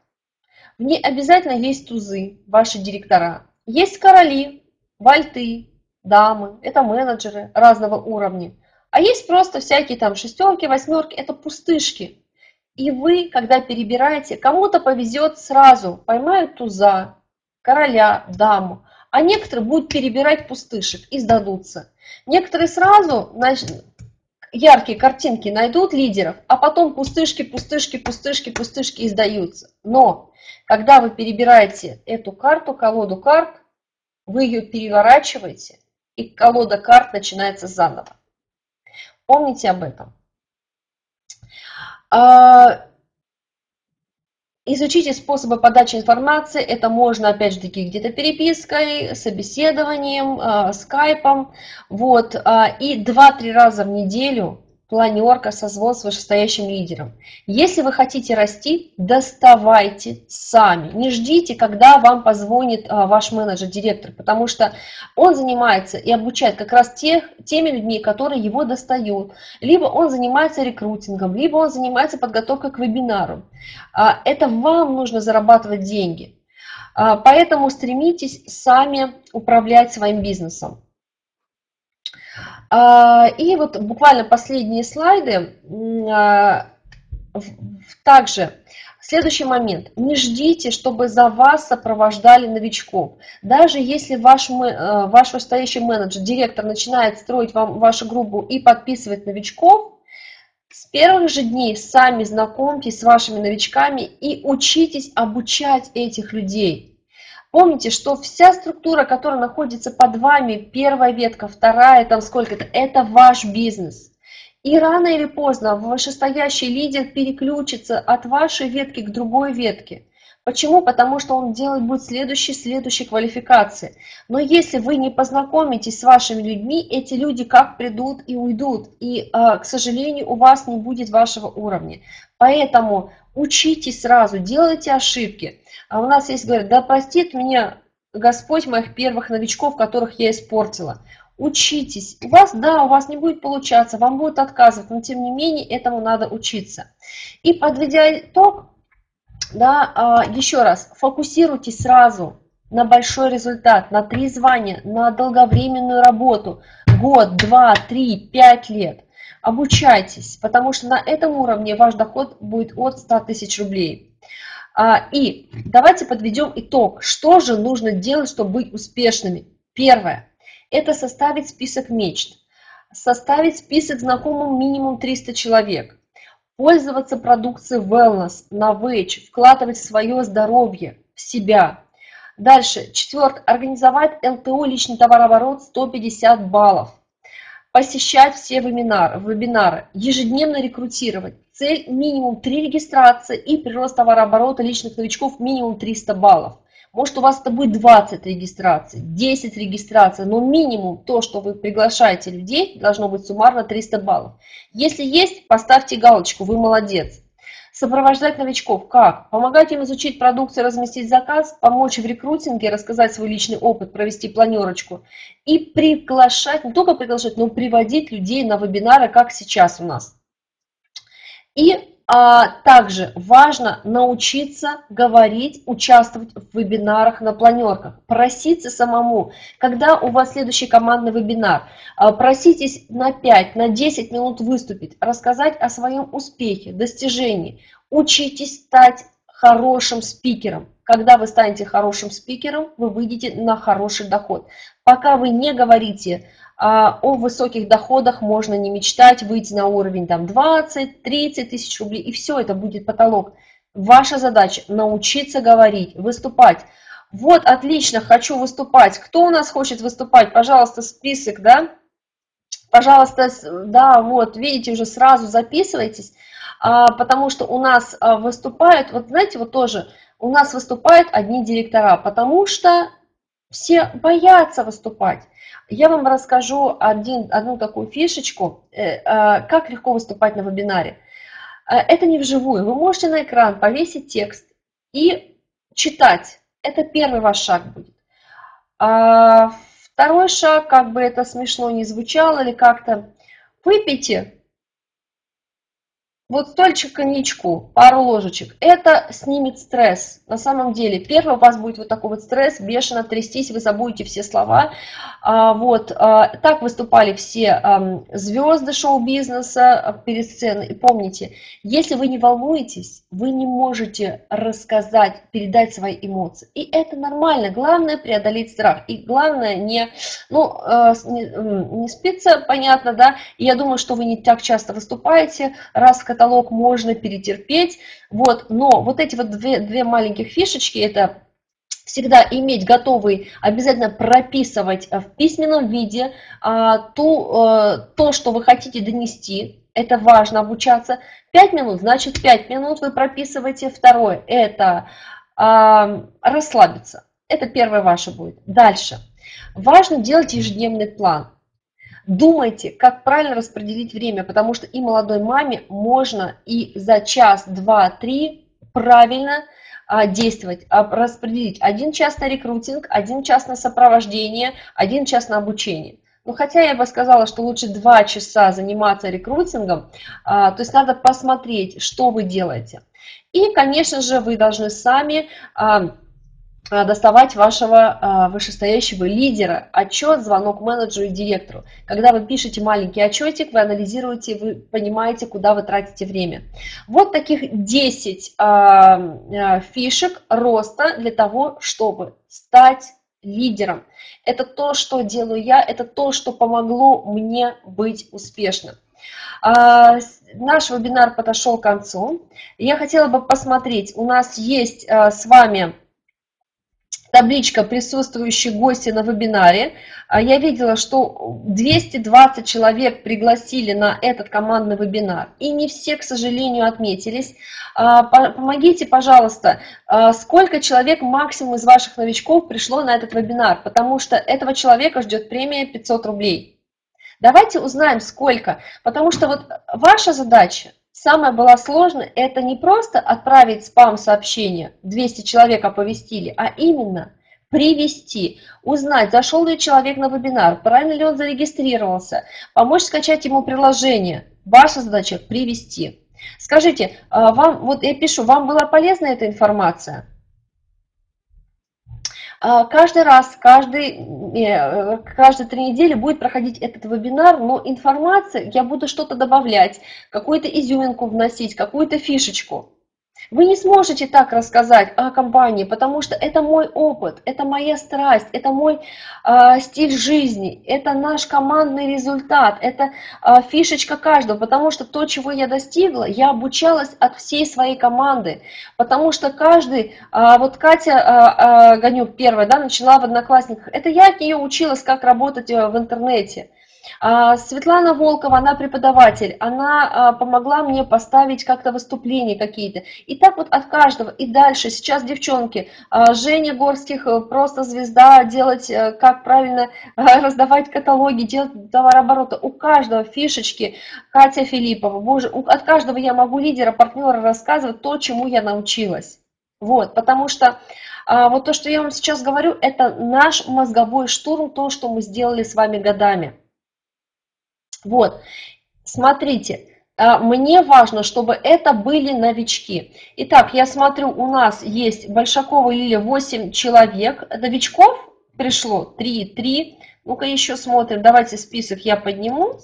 Speaker 1: В ней обязательно есть тузы, ваши директора. Есть короли, вальты, дамы, это менеджеры разного уровня. А есть просто всякие там шестерки, восьмерки, это пустышки. И вы, когда перебираете, кому-то повезет сразу, поймают туза, короля, даму. А некоторые будут перебирать пустышек и сдадутся. Некоторые сразу, значит, яркие картинки найдут лидеров, а потом пустышки, пустышки, пустышки, пустышки и сдаются. Но когда вы перебираете эту карту, колоду карт, вы ее переворачиваете, и колода карт начинается заново. Помните об этом. Изучите способы подачи информации, это можно, опять же таки, где-то перепиской, собеседованием, э, скайпом, вот, э, и два-три раза в неделю планерка, созвон с вышестоящим лидером. Если вы хотите расти, доставайте сами, не ждите, когда вам позвонит э, ваш менеджер, директор, потому что он занимается и обучает как раз тех, теми людьми, которые его достают, либо он занимается рекрутингом, либо он занимается подготовкой к вебинару. Это вам нужно зарабатывать деньги, поэтому стремитесь сами управлять своим бизнесом. И вот буквально последние слайды. Также следующий момент. Не ждите, чтобы за вас сопровождали новичков. Даже если ваш, ваш вышестоящий менеджер, директор начинает строить вам вашу группу и подписывать новичков, с первых же дней сами знакомьтесь с вашими новичками и учитесь обучать этих людей. Помните, что вся структура, которая находится под вами, первая ветка, вторая, там сколько-то, это ваш бизнес. И рано или поздно вышестоящий лидер переключится от вашей ветки к другой ветке. Почему? Потому что он делать будет следующей, следующей квалификации. Но если вы не познакомитесь с вашими людьми, эти люди как придут и уйдут. И, к сожалению, у вас не будет вашего уровня. Поэтому учитесь сразу, делайте ошибки. А у нас есть, говорят, да простит меня Господь моих первых новичков, которых я испортила. Учитесь. У вас, да, у вас не будет получаться, вам будет отказывать, но тем не менее этому надо учиться. И подведя итог, да, еще раз, фокусируйтесь сразу на большой результат, на три звания, на долговременную работу, год, два, три, пять лет. Обучайтесь, потому что на этом уровне ваш доход будет от ста тысяч рублей. И давайте подведем итог. Что же нужно делать, чтобы быть успешными? Первое. Это составить список мечт. Составить список знакомым минимум триста человек. Пользоваться продукцией Wellness на Wage. Вкладывать в свое здоровье, в себя. Дальше. Четвертое. Организовать эл тэ о, личный товарооборот, сто пятьдесят баллов. Посещать все вебинары, вебинары, ежедневно рекрутировать. Цель минимум три регистрации и прирост товарооборота личных новичков минимум триста баллов. Может, у вас это будет двадцать регистраций, десять регистраций, но минимум то, что вы приглашаете людей, должно быть суммарно триста баллов. Если есть, поставьте галочку, вы молодец. Сопровождать новичков как? Помогать им изучить продукцию, разместить заказ, помочь в рекрутинге, рассказать свой личный опыт, провести планерочку. И приглашать, не только приглашать, но приводить людей на вебинары, как сейчас у нас. И а, также важно научиться говорить, участвовать в вебинарах, на планерках, проситься самому. Когда у вас следующий командный вебинар, а, проситесь на пять, на десять минут выступить, рассказать о своем успехе, достижении. Учитесь стать хорошим спикером. Когда вы станете хорошим спикером, вы выйдете на хороший доход. Пока вы не говорите о высоких доходах, можно не мечтать, выйти на уровень там двадцать-тридцать тысяч рублей, и все, это будет потолок. Ваша задача научиться говорить, выступать. Вот, отлично, хочу выступать. Кто у нас хочет выступать? Пожалуйста, список, да? Пожалуйста, да, вот, видите, уже сразу записывайтесь, потому что у нас выступают, вот знаете, вот тоже, у нас выступают одни директора, потому что все боятся выступать. Я вам расскажу один, одну такую фишечку, как легко выступать на вебинаре. Это не вживую. Вы можете на экран повесить текст и читать. Это первый ваш шаг будет. Второй шаг, как бы это смешно ни звучало или как-то, выпейте вот стольчик коньячку, пару ложечек. Это снимет стресс. На самом деле, первый у вас будет вот такой вот стресс, бешено трястись, вы забудете все слова. А, вот, а, так выступали все а, звезды шоу-бизнеса перед сценой. И помните, если вы не волнуетесь, вы не можете рассказать, передать свои эмоции. И это нормально. Главное преодолеть страх. И главное не, ну, не, не спиться, понятно, да. И я думаю, что вы не так часто выступаете, раз в каталог можно перетерпеть. Вот, но вот эти вот две, две маленьких фишечки, это всегда иметь готовый, обязательно прописывать в письменном виде а, ту, а, то, что вы хотите донести, это важно обучаться. пять минут, значит пять минут вы прописываете. Второе, это э, расслабиться. Это первое ваше будет. Дальше. Важно делать ежедневный план. Думайте, как правильно распределить время, потому что и молодой маме можно и за час, два, три правильно а, действовать, а, распределить один час на рекрутинг, один час на сопровождение, один час на обучение. Ну, хотя я бы сказала, что лучше два часа заниматься рекрутингом, а, то есть надо посмотреть, что вы делаете. И, конечно же, вы должны сами а, доставать вашего вышестоящего лидера, отчет, звонок менеджеру и директору. Когда вы пишете маленький отчетик, вы анализируете, вы понимаете, куда вы тратите время. Вот таких десять фишек роста для того, чтобы стать лидером. Это то, что делаю я, это то, что помогло мне быть успешным. Наш вебинар подошел к концу. Я хотела бы посмотреть, у нас есть с вами табличка «Присутствующие гости на вебинаре». Я видела, что двести двадцать человек пригласили на этот командный вебинар, и не все, к сожалению, отметились. Помогите, пожалуйста, сколько человек максимум из ваших новичков пришло на этот вебинар, потому что этого человека ждет премия пятьсот рублей. Давайте узнаем, сколько, потому что вот ваша задача, самое было сложное, это не просто отправить спам-сообщение, двести человек оповестили, а именно привести, узнать, зашел ли человек на вебинар, правильно ли он зарегистрировался, помочь скачать ему приложение. Ваша задача привести. Скажите, вам, вот я пишу, вам была полезна эта информация? Каждый раз, каждый, каждые три недели будет проходить этот вебинар, но информация, я буду что-то добавлять, какую-то изюминку вносить, какую-то фишечку. Вы не сможете так рассказать о компании, потому что это мой опыт, это моя страсть, это мой э, стиль жизни, это наш командный результат, это э, фишечка каждого, потому что то, чего я достигла, я обучалась от всей своей команды, потому что каждый, э, вот Катя э, э, Ганюк первая, да, начала в Одноклассниках, это я от нее училась, как работать в интернете. Светлана Волкова, она преподаватель, она помогла мне поставить как-то выступления какие-то. И так вот от каждого. И дальше, сейчас девчонки, Женя Горских, просто звезда, делать, как правильно раздавать каталоги, делать товарообороты. У каждого фишечки, Катя Филиппова, боже, от каждого я могу лидера, партнера рассказывать то, чему я научилась. Вот, потому что вот то, что я вам сейчас говорю, это наш мозговой штурм, то, что мы сделали с вами годами. Вот, смотрите, мне важно, чтобы это были новички. Итак, я смотрю, у нас есть Большакова Лилия восемь человек, новичков пришло три, три. Ну-ка еще смотрим, давайте список я подниму.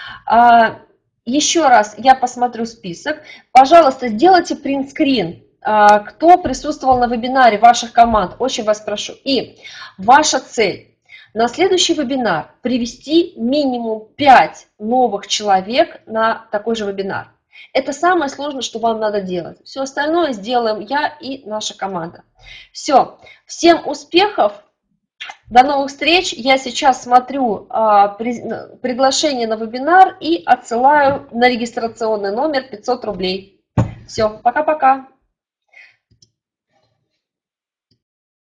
Speaker 1: Еще раз я посмотрю список. Пожалуйста, сделайте принтскрин, кто присутствовал на вебинаре ваших команд, очень вас прошу. И ваша цель. На следующий вебинар привести минимум пять новых человек на такой же вебинар. Это самое сложное, что вам надо делать. Все остальное сделаем я и наша команда. Все. Всем успехов. До новых встреч. Я сейчас смотрю а, при, приглашение на вебинар и отсылаю на регистрационный номер пятьсот рублей. Все. Пока-пока.